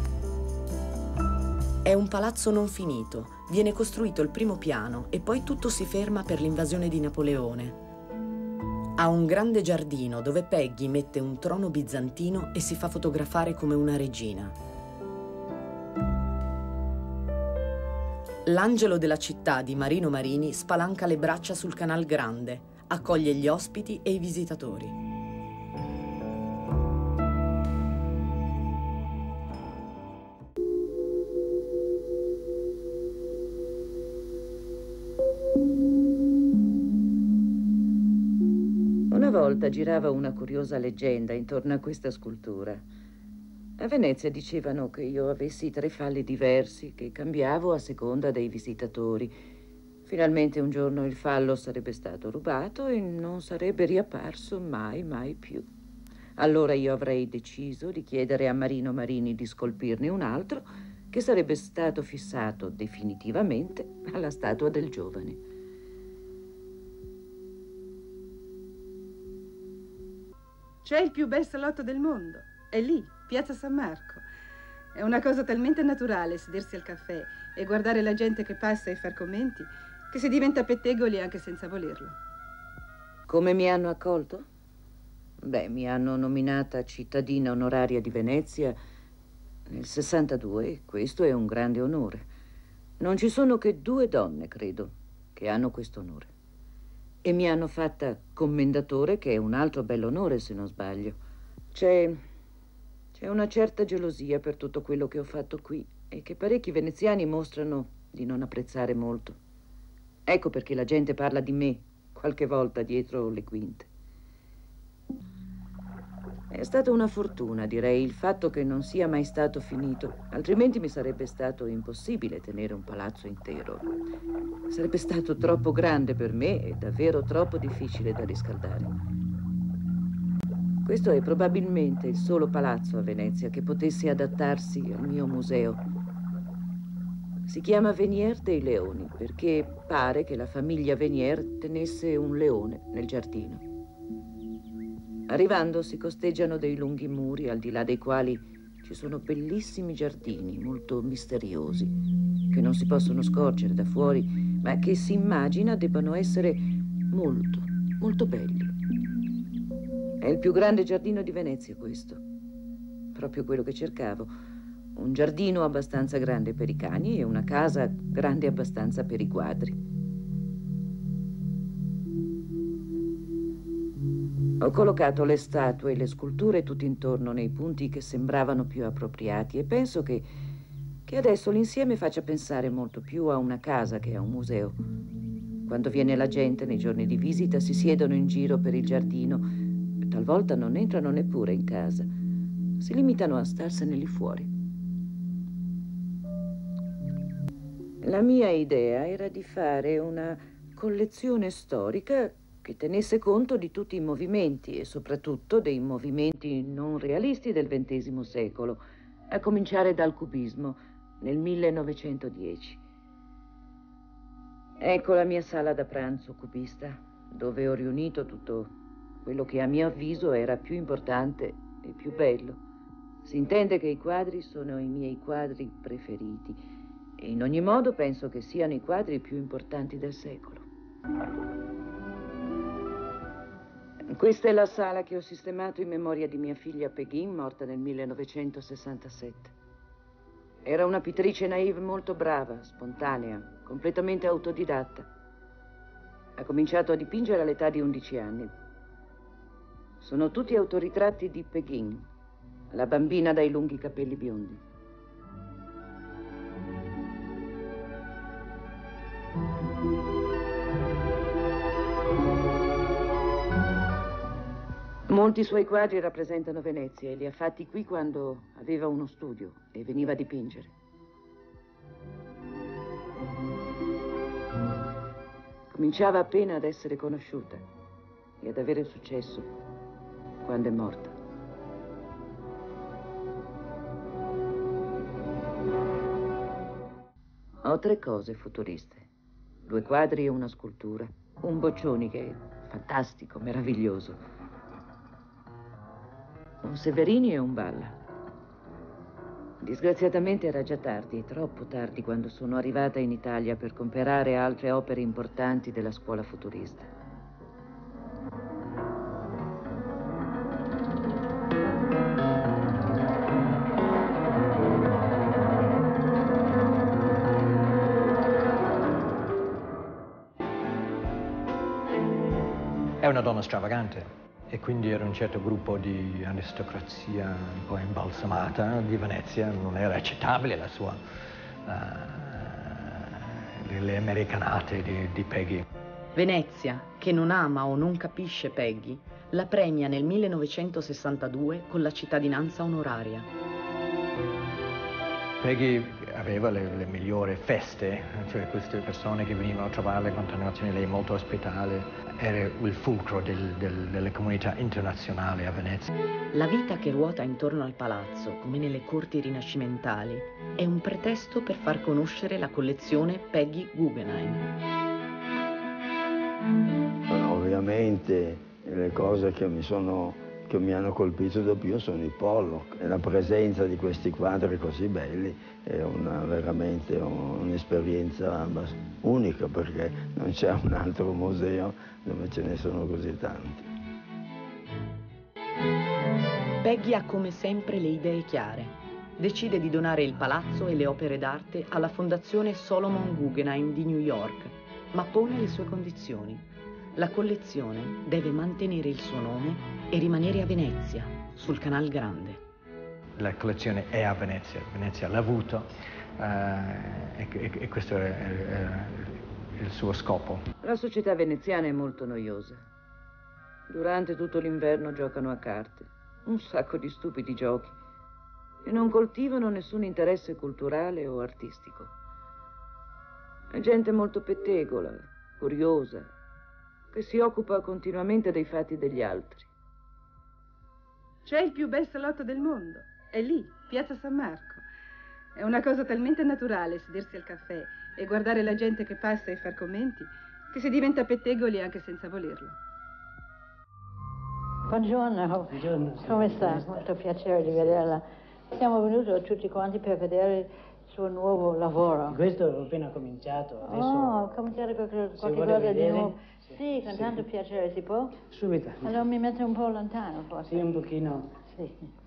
È un palazzo non finito, viene costruito il primo piano e poi tutto si ferma per l'invasione di Napoleone. Ha un grande giardino dove Peggy mette un trono bizantino e si fa fotografare come una regina. L'angelo della città di Marino Marini spalanca le braccia sul Canal Grande, accoglie gli ospiti e i visitatori. Una volta girava una curiosa leggenda intorno a questa scultura. A Venezia dicevano che io avessi tre falli diversi, che cambiavo a seconda dei visitatori. Finalmente un giorno il fallo sarebbe stato rubato e non sarebbe riapparso mai, mai più. Allora io avrei deciso di chiedere a Marino Marini di scolpirne un altro, che sarebbe stato fissato definitivamente alla statua del giovane. C'è il più bel salotto del mondo. È lì, Piazza San Marco. È una cosa talmente naturale sedersi al caffè e guardare la gente che passa e far commenti che si diventa pettegoli anche senza volerlo. Come mi hanno accolto? Beh, mi hanno nominata cittadina onoraria di Venezia nel sessantadue e questo è un grande onore. Non ci sono che due donne, credo, che hanno questo onore. E mi hanno fatta commendatore, che è un altro bell'onore, se non sbaglio. C'è... c'è una certa gelosia per tutto quello che ho fatto qui e che parecchi veneziani mostrano di non apprezzare molto. Ecco perché la gente parla di me qualche volta dietro le quinte. È stata una fortuna, direi, il fatto che non sia mai stato finito, altrimenti mi sarebbe stato impossibile tenere un palazzo intero. Sarebbe stato troppo grande per me e davvero troppo difficile da riscaldare. Questo è probabilmente il solo palazzo a Venezia che potesse adattarsi al mio museo. Si chiama Venier dei Leoni perché pare che la famiglia Venier tenesse un leone nel giardino. Arrivando si costeggiano dei lunghi muri al di là dei quali ci sono bellissimi giardini molto misteriosi che non si possono scorgere da fuori, ma che si immagina debbano essere molto, molto belli. È il più grande giardino di Venezia questo, proprio quello che cercavo. Un giardino abbastanza grande per i cani e una casa grande abbastanza per i quadri. Ho collocato le statue e le sculture tutto intorno nei punti che sembravano più appropriati e penso che, che adesso l'insieme faccia pensare molto più a una casa che a un museo. Quando viene la gente nei giorni di visita si siedono in giro per il giardino, talvolta non entrano neppure in casa, si limitano a starsene lì fuori. La mia idea era di fare una collezione storica che tenesse conto di tutti i movimenti e soprattutto dei movimenti non realisti del ventesimo secolo, a cominciare dal cubismo nel millenovecentodieci. Ecco la mia sala da pranzo cubista, dove ho riunito tutto quello che a mio avviso era più importante e più bello. Si intende che i quadri sono i miei quadri preferiti e in ogni modo penso che siano i quadri più importanti del secolo. Questa è la sala che ho sistemato in memoria di mia figlia Peggy, morta nel millenovecentosessantasette. Era una pittrice naïve molto brava, spontanea, completamente autodidatta. Ha cominciato a dipingere all'età di undici anni. Sono tutti autoritratti di Peggy, la bambina dai lunghi capelli biondi. Molti suoi quadri rappresentano Venezia e li ha fatti qui quando aveva uno studio e veniva a dipingere. Cominciava appena ad essere conosciuta e ad avere successo quando è morta. Ho tre cose futuriste, due quadri e una scultura, un Boccioni che è fantastico, meraviglioso, un Severini e un Balla. Disgraziatamente era già tardi, troppo tardi, quando sono arrivata in Italia per comprare altre opere importanti della scuola futurista. È una donna stravagante e quindi era un certo gruppo di aristocrazia un po' imbalsamata di Venezia, non era accettabile la sua, uh, le americanate di, di Peggy. Venezia, che non ama o non capisce Peggy, la premia nel millenovecentosessantadue con la cittadinanza onoraria. Peggy aveva le, le migliori feste, cioè queste persone che venivano a trovarla in continuazione, lei molto ospitale, era il fulcro del, del, delle comunità internazionali a Venezia. La vita che ruota intorno al palazzo, come nelle corti rinascimentali, è un pretesto per far conoscere la collezione Peggy Guggenheim. Ovviamente le cose che mi, sono, che mi hanno colpito di più sono i Pollock, e la presenza di questi quadri così belli è una, veramente un'esperienza unica, perché non c'è un altro museo dove ce ne sono così tanti. Peggy ha come sempre le idee chiare. Decide di donare il palazzo e le opere d'arte alla Fondazione Solomon Guggenheim di New York, ma pone le sue condizioni. La collezione deve mantenere il suo nome e rimanere a Venezia, sul Canal Grande. La collezione è a Venezia, Venezia l'ha avuto uh, e, e, e questo è, è, è il suo scopo. La società veneziana è molto noiosa. Durante tutto l'inverno giocano a carte, un sacco di stupidi giochi, e non coltivano nessun interesse culturale o artistico. È gente molto pettegola, curiosa, che si occupa continuamente dei fatti degli altri. C'è il più bel salotto del mondo, è lì, Piazza San Marco. È una cosa talmente naturale sedersi al caffè e guardare la gente che passa e far commenti, che si diventa pettegoli anche senza volerlo. Buongiorno. Buongiorno. Come sta? Molto piacere di vederla. Siamo venuti tutti quanti per vedere il suo nuovo lavoro. Questo ho appena cominciato. Adesso, oh, ho cominciato qualche, qualche cosa vedere, di nuovo. Sì, sì, con sì. Tanto piacere, si può? Subito. Allora mi metto un po' lontano forse. Sì, un pochino. Sì.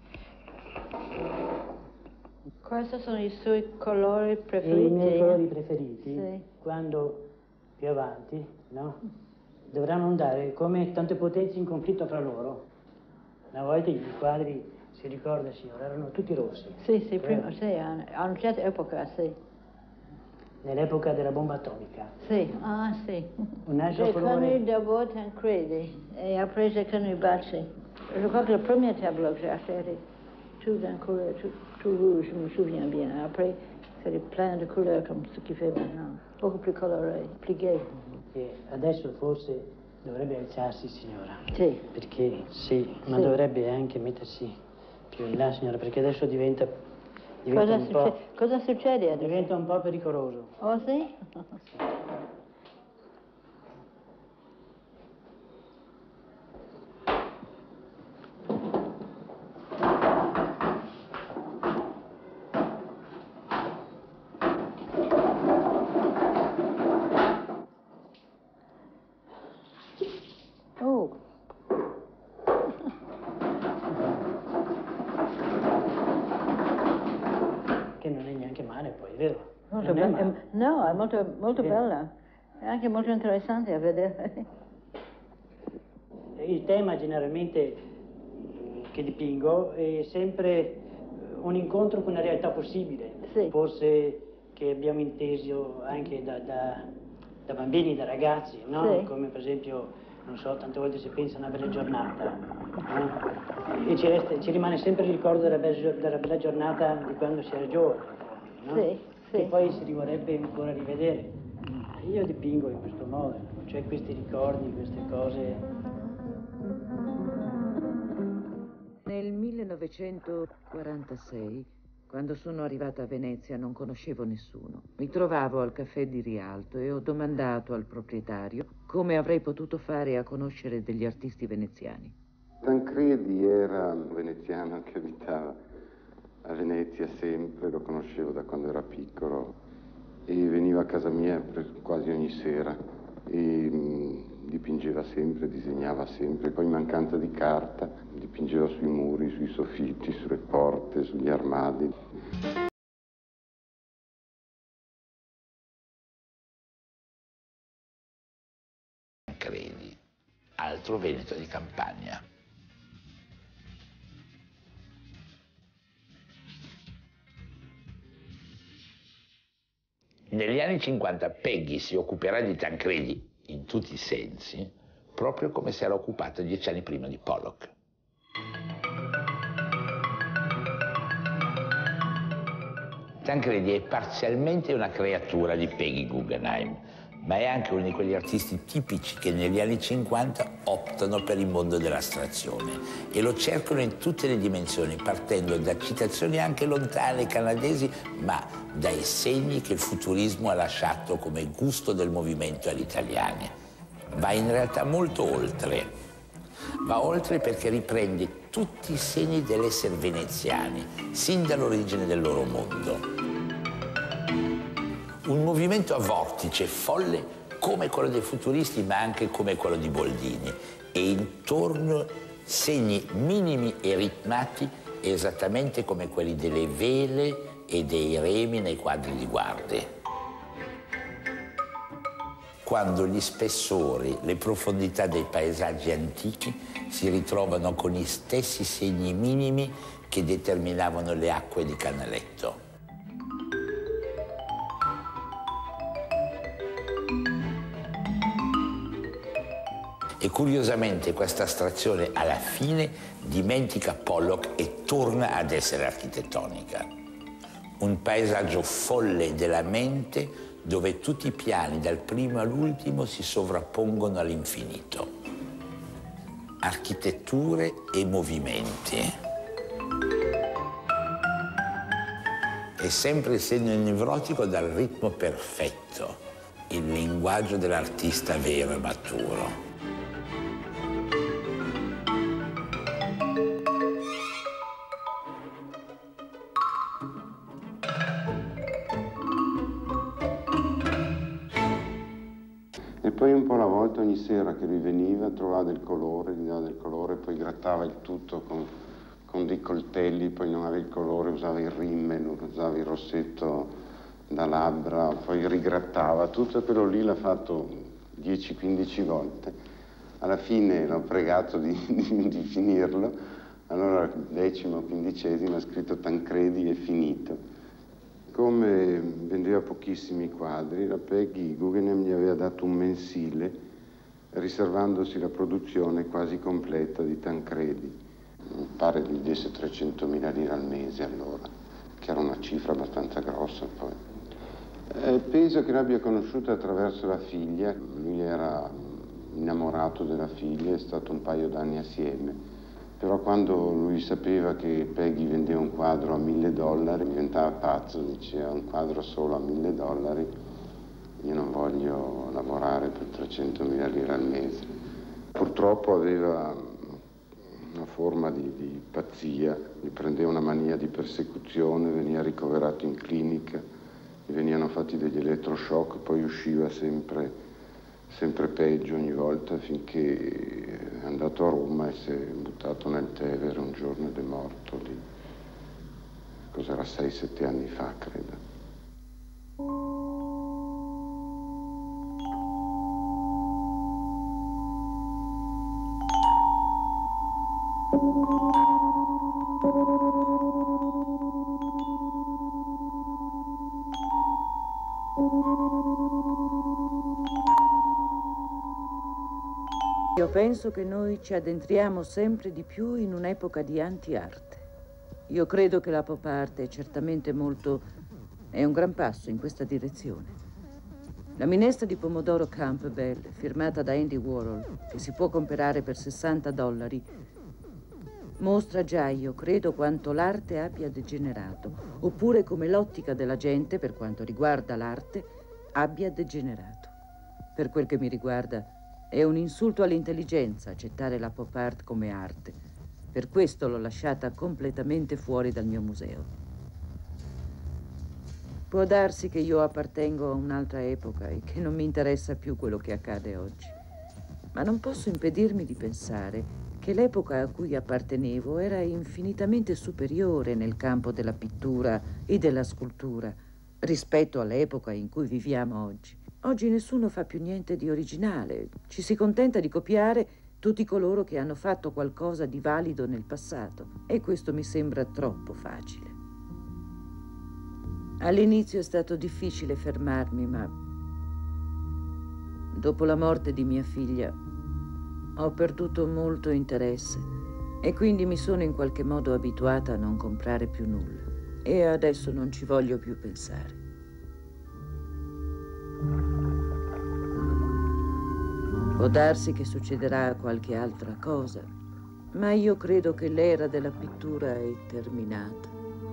Questi sono i suoi colori preferiti? I miei colori preferiti, sì. Quando più avanti, no? Dovranno andare come tante potenze in conflitto fra loro. Una volta i quadri, si ricorda, signora, erano tutti rossi. Sì, sì, prima, sì, a una certa epoca, sì. Nell'epoca della bomba atomica. Sì, ah sì. Un altro J'ai colore... connu d'abord Tancredi et après j'ai connu Bacci. Je crois que le premier tableau que j'ai acheté était tout d'un couleur, tout, tout rouge, je me souviens bien. Après, c'était plein de couleurs comme ce qu'il fait maintenant. Beaucoup plus coloré, plus gai. E adesso forse dovrebbe alzarsi, signora. Sì. Perché sì, ma sì. Dovrebbe anche mettersi più in là, signora, perché adesso diventa, diventa cosa, un po'... cosa succede adesso? Diventa un po' pericoloso. Oh sì? Sì. Vero? Molto be- è, no, è molto, molto bella, è anche molto interessante a vedere. Il tema generalmente che dipingo è sempre un incontro con una realtà possibile, sì. Forse che abbiamo inteso anche da, da, da bambini, da ragazzi, no? Sì. Come per esempio, non so, tante volte si pensa a una bella giornata, no? E ci, resta, ci rimane sempre il ricordo della bella, della bella giornata di quando si era giovani. No? Sì, sì. Che poi si vorrebbe ancora rivedere. Io dipingo in questo modo, cioè questi ricordi, queste cose. Nel millenovecentoquarantasei, quando sono arrivata a Venezia, non conoscevo nessuno. Mi trovavo al caffè di Rialto e ho domandato al proprietario come avrei potuto fare a conoscere degli artisti veneziani. Tancredi era un veneziano che abitava a Venezia sempre, lo conoscevo da quando era piccolo e veniva a casa mia quasi ogni sera e mh, dipingeva sempre, disegnava sempre, poi in mancanza di carta dipingeva sui muri, sui soffitti, sulle porte, sugli armadi. Tancredi altro Veneto di campagna. Negli anni cinquanta Peggy si occuperà di Tancredi in tutti i sensi, proprio come si era occupata dieci anni prima di Pollock. Tancredi è parzialmente una creatura di Peggy Guggenheim, ma è anche uno di quegli artisti tipici che negli anni cinquanta optano per il mondo dell'astrazione e lo cercano in tutte le dimensioni, partendo da citazioni anche lontane canadesi, ma dai segni che il futurismo ha lasciato come gusto del movimento agli italiani. Va in realtà molto oltre. Va oltre perché riprende tutti i segni dell'essere veneziani, sin dall'origine del loro mondo. Un movimento a vortice, folle come quello dei futuristi, ma anche come quello di Boldini, e intorno segni minimi e ritmati esattamente come quelli delle vele e dei remi nei quadri di Guardi. Quando gli spessori, le profondità dei paesaggi antichi si ritrovano con gli stessi segni minimi che determinavano le acque di Canaletto. E curiosamente questa astrazione alla fine dimentica Pollock e torna ad essere architettonica. Un paesaggio folle della mente dove tutti i piani, dal primo all'ultimo, si sovrappongono all'infinito. Architetture e movimenti. È sempre il segno nevrotico dal ritmo perfetto, il linguaggio dell'artista vero e maturo. E poi un po' alla volta, ogni sera che lui veniva, trovava del colore, gli dava del colore, poi grattava il tutto con, con dei coltelli, poi non aveva il colore, usava il rimmel, usava il rossetto da labbra, poi rigrattava. Tutto quello lì l'ha fatto dieci quindici volte. Alla fine l'ho pregato di, di, di finirlo, allora decimo, quindicesimo ha scritto Tancredi è finito. Come vendeva pochissimi quadri, la Peggy Guggenheim gli aveva dato un mensile riservandosi la produzione quasi completa di Tancredi. Mi pare gli desse trecentomila lire al mese allora, che era una cifra abbastanza grossa poi. Eh, penso che l'abbia conosciuta attraverso la figlia, lui era innamorato della figlia, è stato un paio d'anni assieme. Però quando lui sapeva che Peggy vendeva un quadro a mille dollari, diventava pazzo, diceva un quadro solo a mille dollari, io non voglio lavorare per trecentomila lire al mese. Purtroppo aveva una forma di, di pazzia, gli prendeva una mania di persecuzione, veniva ricoverato in clinica, gli venivano fatti degli elettroshock, poi usciva sempre... sempre peggio ogni volta, finché è andato a Roma e si è buttato nel Tevere un giorno ed è morto lì. Cos'era, sei sette anni fa, credo. Io penso che noi ci addentriamo sempre di più in un'epoca di anti-arte. Io credo che la pop art è certamente molto... è un gran passo in questa direzione. La minestra di pomodoro Campbell, firmata da Andy Warhol, che si può comprare per sessanta dollari, mostra già, io credo, quanto l'arte abbia degenerato, oppure come l'ottica della gente, per quanto riguarda l'arte, abbia degenerato. Per quel che mi riguarda, è un insulto all'intelligenza accettare la pop art come arte. Per questo l'ho lasciata completamente fuori dal mio museo. Può darsi che io appartengo a un'altra epoca e che non mi interessa più quello che accade oggi. Ma non posso impedirmi di pensare che l'epoca a cui appartenevo era infinitamente superiore nel campo della pittura e della scultura rispetto all'epoca in cui viviamo oggi. Oggi nessuno fa più niente di originale, ci si contenta di copiare tutti coloro che hanno fatto qualcosa di valido nel passato, e questo mi sembra troppo facile. All'inizio è stato difficile fermarmi, ma dopo la morte di mia figlia ho perduto molto interesse e quindi mi sono in qualche modo abituata a non comprare più nulla e adesso non ci voglio più pensare. Può darsi che succederà qualche altra cosa, ma io credo che l'era della pittura è terminata.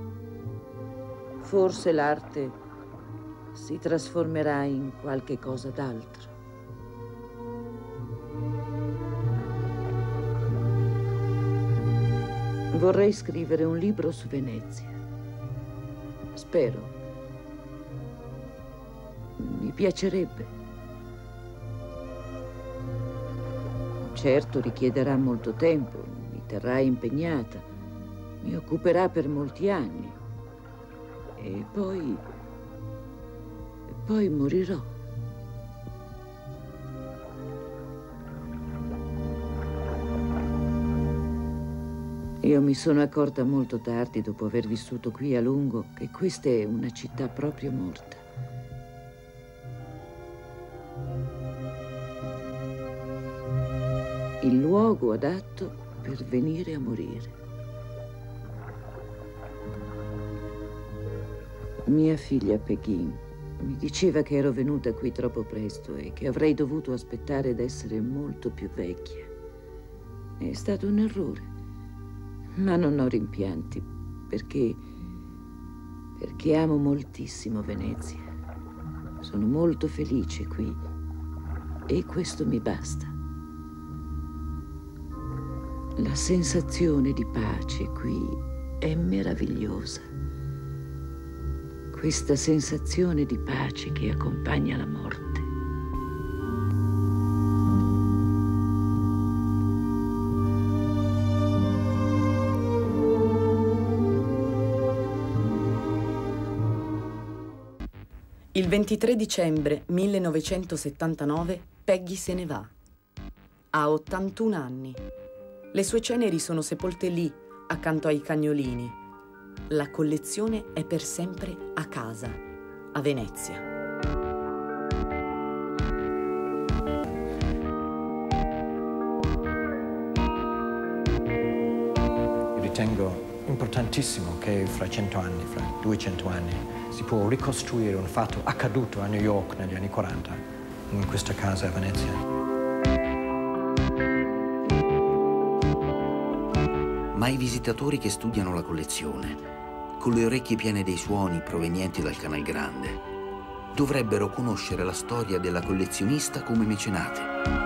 Forse l'arte si trasformerà in qualche cosa d'altro. Vorrei scrivere un libro su Venezia. Spero. Mi piacerebbe. Certo, richiederà molto tempo, mi terrà impegnata, mi occuperà per molti anni. E poi... e poi morirò. Io mi sono accorta molto tardi, dopo aver vissuto qui a lungo, che questa è una città proprio morta. Il luogo adatto per venire a morire. Mia figlia Peggy mi diceva che ero venuta qui troppo presto e che avrei dovuto aspettare ad essere molto più vecchia. È stato un errore, ma non ho rimpianti, perché, perché amo moltissimo Venezia. Sono molto felice qui e questo mi basta. La sensazione di pace qui è meravigliosa. Questa sensazione di pace che accompagna la morte. Il ventitré dicembre millenovecentosettantanove Peggy se ne va. Ha ottantuno anni. Le sue ceneri sono sepolte lì, accanto ai cagnolini. La collezione è per sempre a casa, a Venezia. Ritengo importantissimo che fra cento anni, fra duecento anni, si può ricostruire un fatto accaduto a New York negli anni quaranta, in questa casa a Venezia. Ma i visitatori che studiano la collezione, con le orecchie piene dei suoni provenienti dal Canal Grande, dovrebbero conoscere la storia della collezionista come mecenate.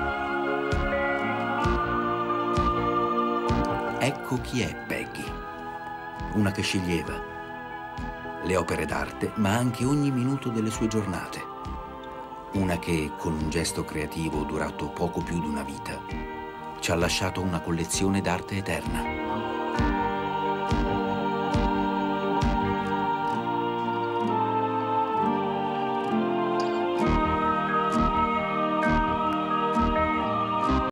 Ecco chi è Peggy, una che sceglieva le opere d'arte, ma anche ogni minuto delle sue giornate. Una che, con un gesto creativo durato poco più di una vita, ci ha lasciato una collezione d'arte eterna.